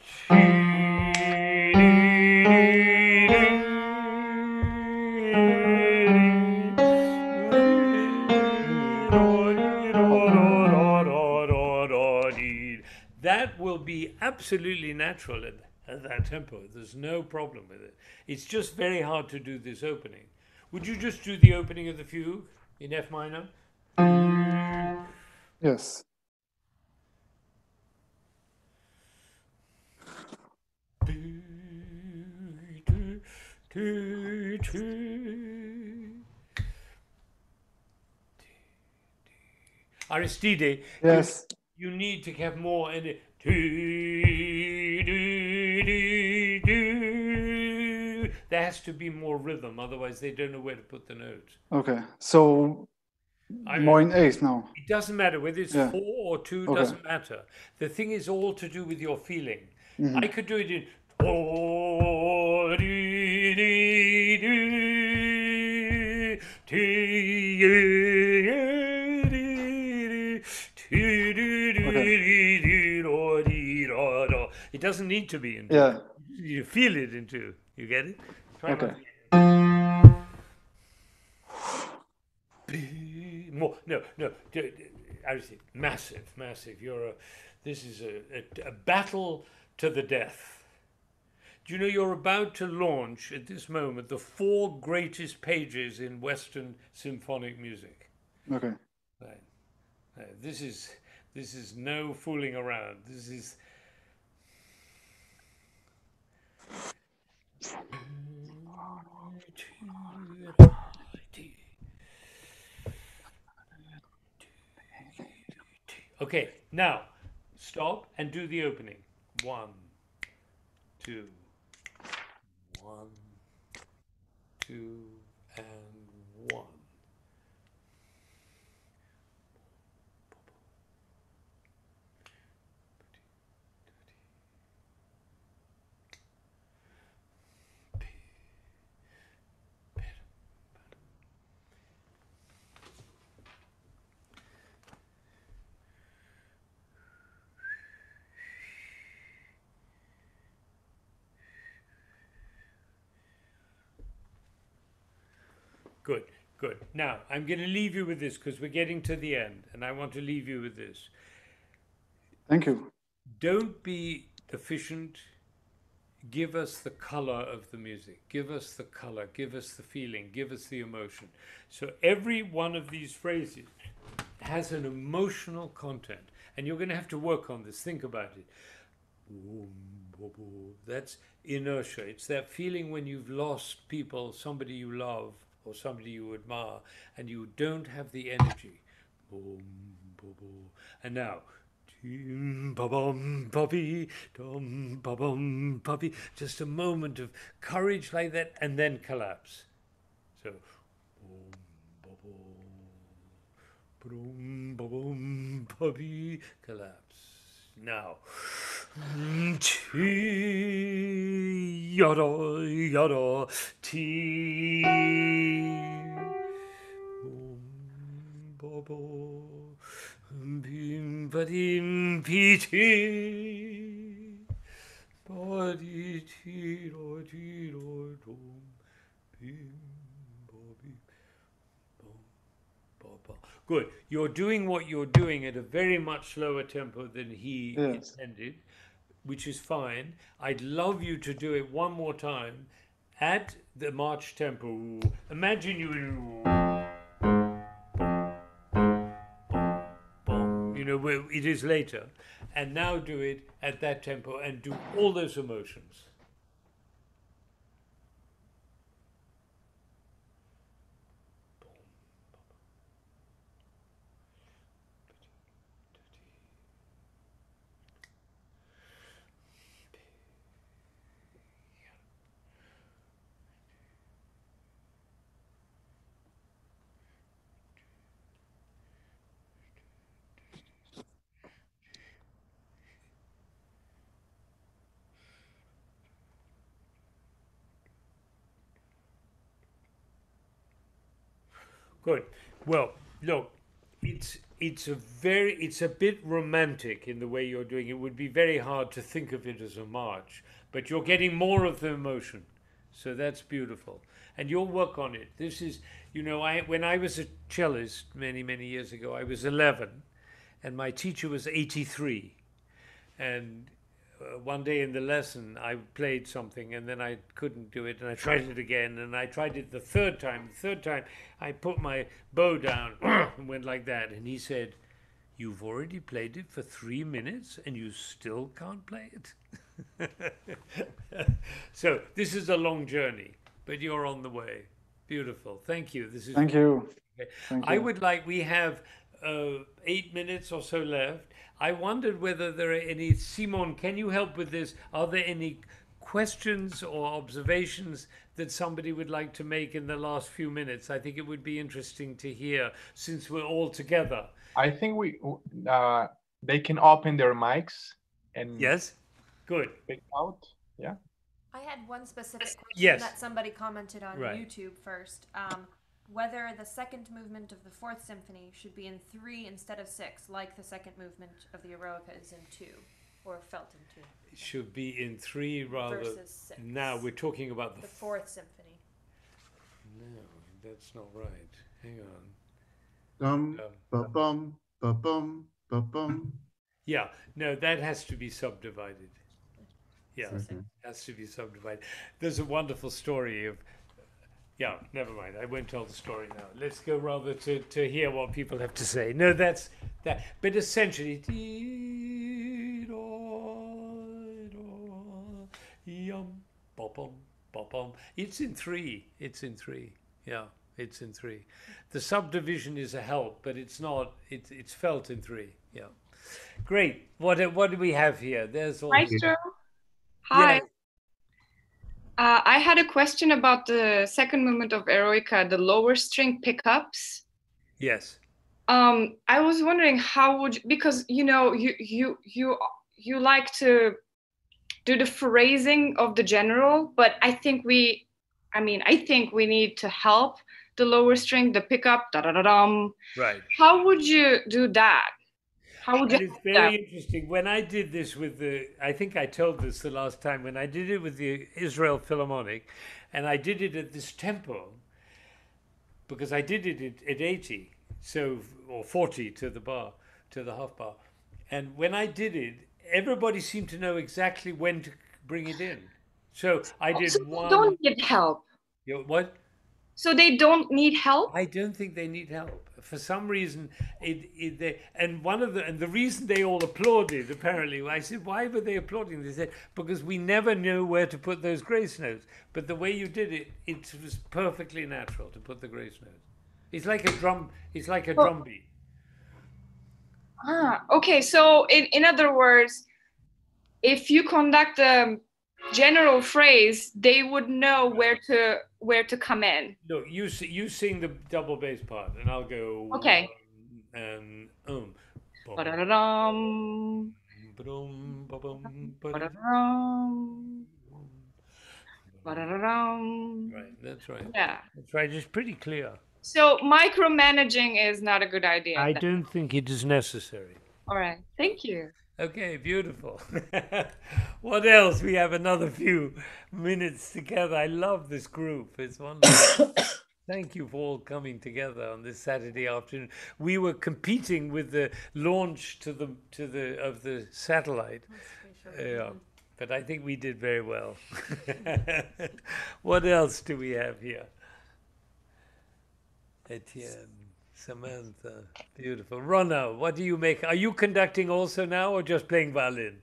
that will be absolutely natural at, at that tempo. There's no problem with it. It's just very hard to do this opening. Would you just do the opening of the fugue in F minor?
Yes.
Aristide,
Yes.
you, you need to have more in it. There has to be more rhythm, otherwise they don't know where to put the notes.
Okay. So
I-
more in eighth now.
It doesn't matter whether it's
Yeah.
four or two,
Okay.
doesn't matter. The thing is all to do with your feeling.
Mhm.
I could do it in. It doesn't need to be in.
Yeah.
You feel it into. You get it? Try
Okay.
once again. More. No, no. d- d- I was massive, massive. You're a, this is a, a, a battle to the death. Do you know you're about to launch at this moment the four greatest pages in Western symphonic music?
Okay.
Right. Right. This is this is no fooling around. This is. Okay, now stop and do the opening. One, two, one, two, and one. Good, good. Now, I'm going to leave you with this because we're getting to the end, and I want to leave you with this.
Thank you.
Don't be efficient. Give us the color of the music. Give us the color. Give us the feeling. Give us the emotion. So every one of these phrases has an emotional content, and you're going to have to work on this. Think about it. That's inertia. It's that feeling when you've lost people, somebody you love, or somebody you admire, and you don't have the energy. And now, just a moment of courage like that, and then collapse. So, collapse. Now, Ti yada yada ti babo bim badim piti badi ti ro ti ro dum bim babi baba. Good. You're doing what you're doing at a very much slower tempo than he
Yes.
intended, which is fine. I'd love you to do it one more time at the march tempo. Imagine you, you know, where it is later, and now do it at that tempo and do all those emotions. Good. Well, look, it's it's a very it's a bit romantic in the way you're doing it. It would be very hard to think of it as a march, but you're getting more of the emotion, so that's beautiful. And you'll work on it. This is, you know, I when I was a cellist many many years ago, I was eleven, and my teacher was eighty-three, and uh, one day in the lesson I played something and then I couldn't do it, and I tried it again, and I tried it the third time. The third time I put my bow down and went like that, and he said, "You've already played it for three minutes and you still can't play it." So this is a long journey, but you're on the way. Beautiful. Thank you. This is
Thank you.
okay.
Thank
I
you.
would like, we have uh, eight minutes or so left. I wondered whether there are any, Simon, can you help with this? Are there any questions or observations that somebody would like to make in the last few minutes? I think it would be interesting to hear since we're all together.
I think we uh, they can open their mics and
Yes, good.
speak out. Yeah.
I had one specific question
Yes.
that somebody commented on
Right.
YouTube first. Um, whether the second movement of the Fourth Symphony should be in three instead of six, like the second movement of the Eroica is in two, or felt in two.
It should be in three rather.
Versus six.
Now we're talking about the,
The Fourth Symphony.
No, that's not right. Hang on.
Dum
Um,
ba bum ba-bum, ba-bum.
Yeah, no, that has to be subdivided. Yeah,
Mhm.
has to be subdivided. There's a wonderful story of, yeah, never mind. I won't tell the story now. Let's go rather to, to hear what people have to say. No, that's that. But essentially, yum, bum, bum. It's in three. It's in three. Yeah, it's in three. The subdivision is a help, but it's not. It's it's felt in three. Yeah. Great. What what do we have here? There's all.
Maestro, hi.
Yeah.
Uh, I had a question about the second movement of Eroica, the lower string pickups.
Yes.
Um, I was wondering how would you, because you know you you you you like to do the phrasing of the general, but I think we, I mean, I think we need to help the lower string, the pickup, da da da dum.
Right.
How would you do that? How would you?
And it's very interesting. When I did this with the, I think I told this the last time, when I did it with the Israel Philharmonic, and I did it at this tempo, because I did it at, at eighty, so, or forty to the bar, to the half bar. And when I did it, everybody seemed to know exactly when to bring it in. So I did
so
one.
Don't need help.
You know, what?
So they don't need help?
I don't think they need help. For some reason, it, it they, and one of the and the reason they all applauded, apparently, I said, why were they applauding? They said, because we never knew where to put those grace notes. But the way you did it, it was perfectly natural to put the grace notes. It's like a drum. It's like a
Well,
drum beat.
Ah, okay. So in, in other words, if you conduct a general phrase, they would know where to where to come in.
No, you si- you sing the double bass part, and I'll go.
Okay.
Um, and um. bum,
Ba-da-da-dum,
ba-dum, ba-bum, ba-dum.
ba-da-da-dum, ba-da-da-dum.
Right, that's right.
Yeah.
That's right. It's pretty clear.
So micromanaging is not a good idea.
I
then.
don't think it is necessary.
All right. Thank you.
Okay, beautiful. What else? We have another few minutes together. I love this group. It's wonderful. Thank you for all coming together on this Saturday afternoon. We were competing with the launch to the to the of the satellite. Yeah, but I think we did very well. What else do we have here? Etienne, Samantha, beautiful. Rona, what do you make? Are you conducting also now, or just playing violin?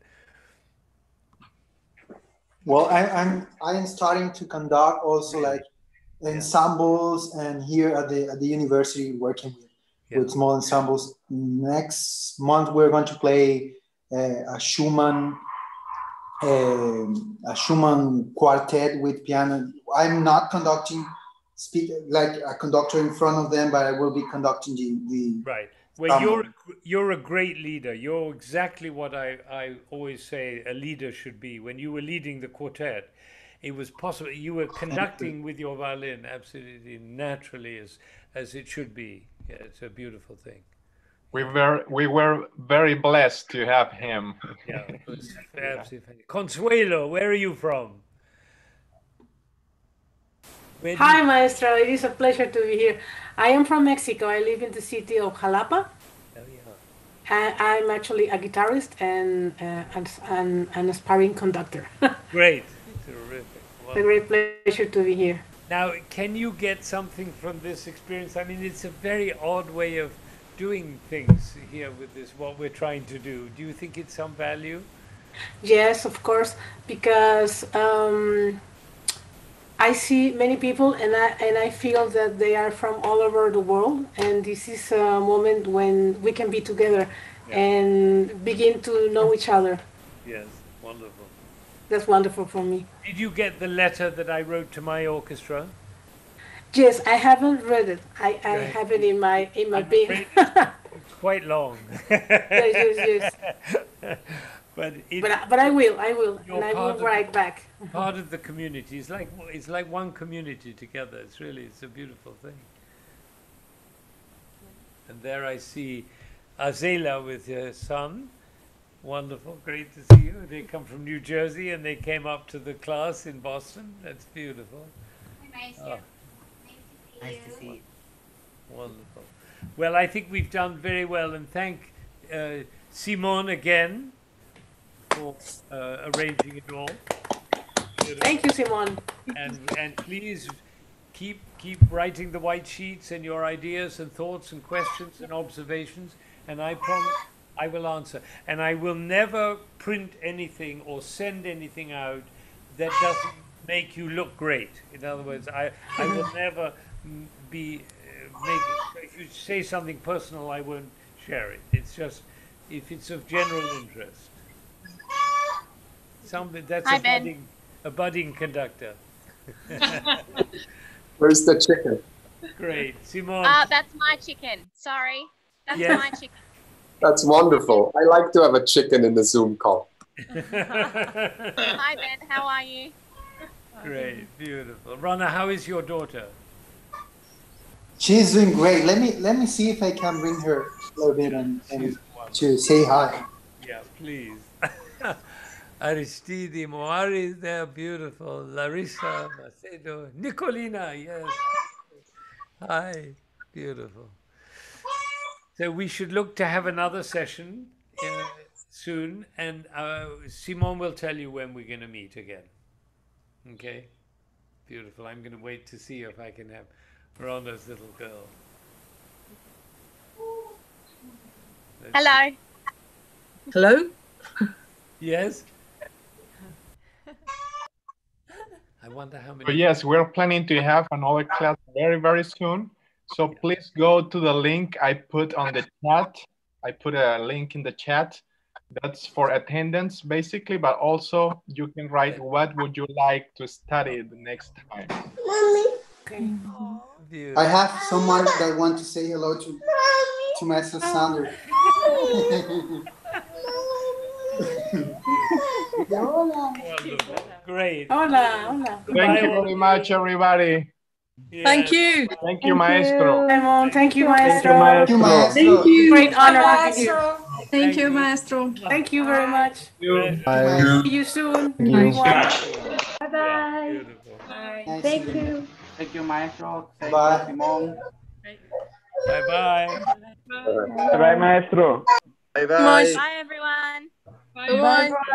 Well, I, I'm I'm starting to conduct also like ensembles, and here at the at the university working with,
Yeah.
with small ensembles. Next month we're going to play uh, a Schumann um, a Schumann quartet with piano. I'm not conducting speak like a conductor in front of them, but I will be conducting the, the
Right. Well,
Um,
you're you're a great leader. You're exactly what I, I always say a leader should be. When you were leading the quartet, it was possible. You were conducting with your violin absolutely naturally as as it should be. Yeah, it's a beautiful thing.
We were we were very blessed to have him.
Yeah, it was absolutely fantastic. Consuelo, where are you from? Where do
Hi,
you-
Maestro. It is a pleasure to be here. I am from Mexico. I live in the city of Jalapa.
Oh, yeah.
And I'm actually a guitarist and uh, and, and an aspiring conductor. It's
Great. Terrific.
a
Wonderful.
great pleasure to be here.
Now, can you get something from this experience? I mean, it's a very odd way of doing things here with this, what we're trying to do. Do you think it's some value?
Yes, of course, because um, I see many people and I and I feel that they are from all over the world, and this is a moment when we can be together
Yeah.
and begin to know each other.
Yes, wonderful.
That's wonderful for me.
Did you get the letter that I wrote to my orchestra?
Yes, I haven't read it. I, I
Right.
have it in my in my
I'm
bin.
afraid It's quite long.
Yes, yes, yes.
But it,
But I, but I will, I will,
You're
and I
part
will
of the-
write back.
part of the community. It's like it's like one community together. It's really it's a beautiful thing. And there I see Azela with her son. Wonderful, great to see you. They come from New Jersey and they came up to the class in Boston. That's beautiful.
Nice,
Oh,
nice to see
wonderful. Well, I think we've done very well, and thank uh, Simon again for uh, arranging it all.
Thank you, Simon.
And and please keep keep writing the white sheets and your ideas and thoughts and questions and observations, and I promise I will answer. And I will never print anything or send anything out that doesn't make you look great. In other words, I I will never mm, be uh, make if you say something personal, I won't share it. It's just if it's of general interest. Something that's
Hi,
a
Ben.
budding a budding conductor.
Where's the chicken?
Great, Simon.
Uh, that's my chicken. Sorry. That's
Yes.
my chicken.
That's wonderful. I like to have a chicken in the Zoom call.
Hi, Ben. How are you?
Great, beautiful. Rana, how is your daughter?
She's doing great. Let me let me see if I can bring her a little bit and, and to say hi.
Yeah, please. Aristide, Moari, they're beautiful. Larissa, Macedo, Nicolina, yes. Hi, beautiful. So we should look to have another session uh, soon, and uh, Simon will tell you when we're going to meet again. Okay? Beautiful. I'm going to wait to see if I can have Rana's little girl. Let's
Hello.
see.
Hello?
Yes? I wonder how many.
So yes, we're planning to have another class very, very soon. So please go to the link I put on the chat. I put a link in the chat. That's for attendance, basically, but also you can write what would you like to study the next time.
Okay.
I have someone that wants to say hello to to Master Zander.
Wonderful. Great.
Hola, hola.
Thank you very much, everybody.
Yes.
Thank you.
Thank you, Maestro.
Simon, thank you, Maestro.
Thank you, Maestro.
Thank you.
Great honor
Bye,
to be here.
Thank you, Maestro.
Thank you very much.
Bye.
See you soon.
Thank
everyone.
Bye bye.
Beautiful.
Bye. Thank you.
Thank you, Maestro. Thank
Bye.
you, Simon.
Bye bye.
Bye, Maestro.
Bye, everyone.
Bye.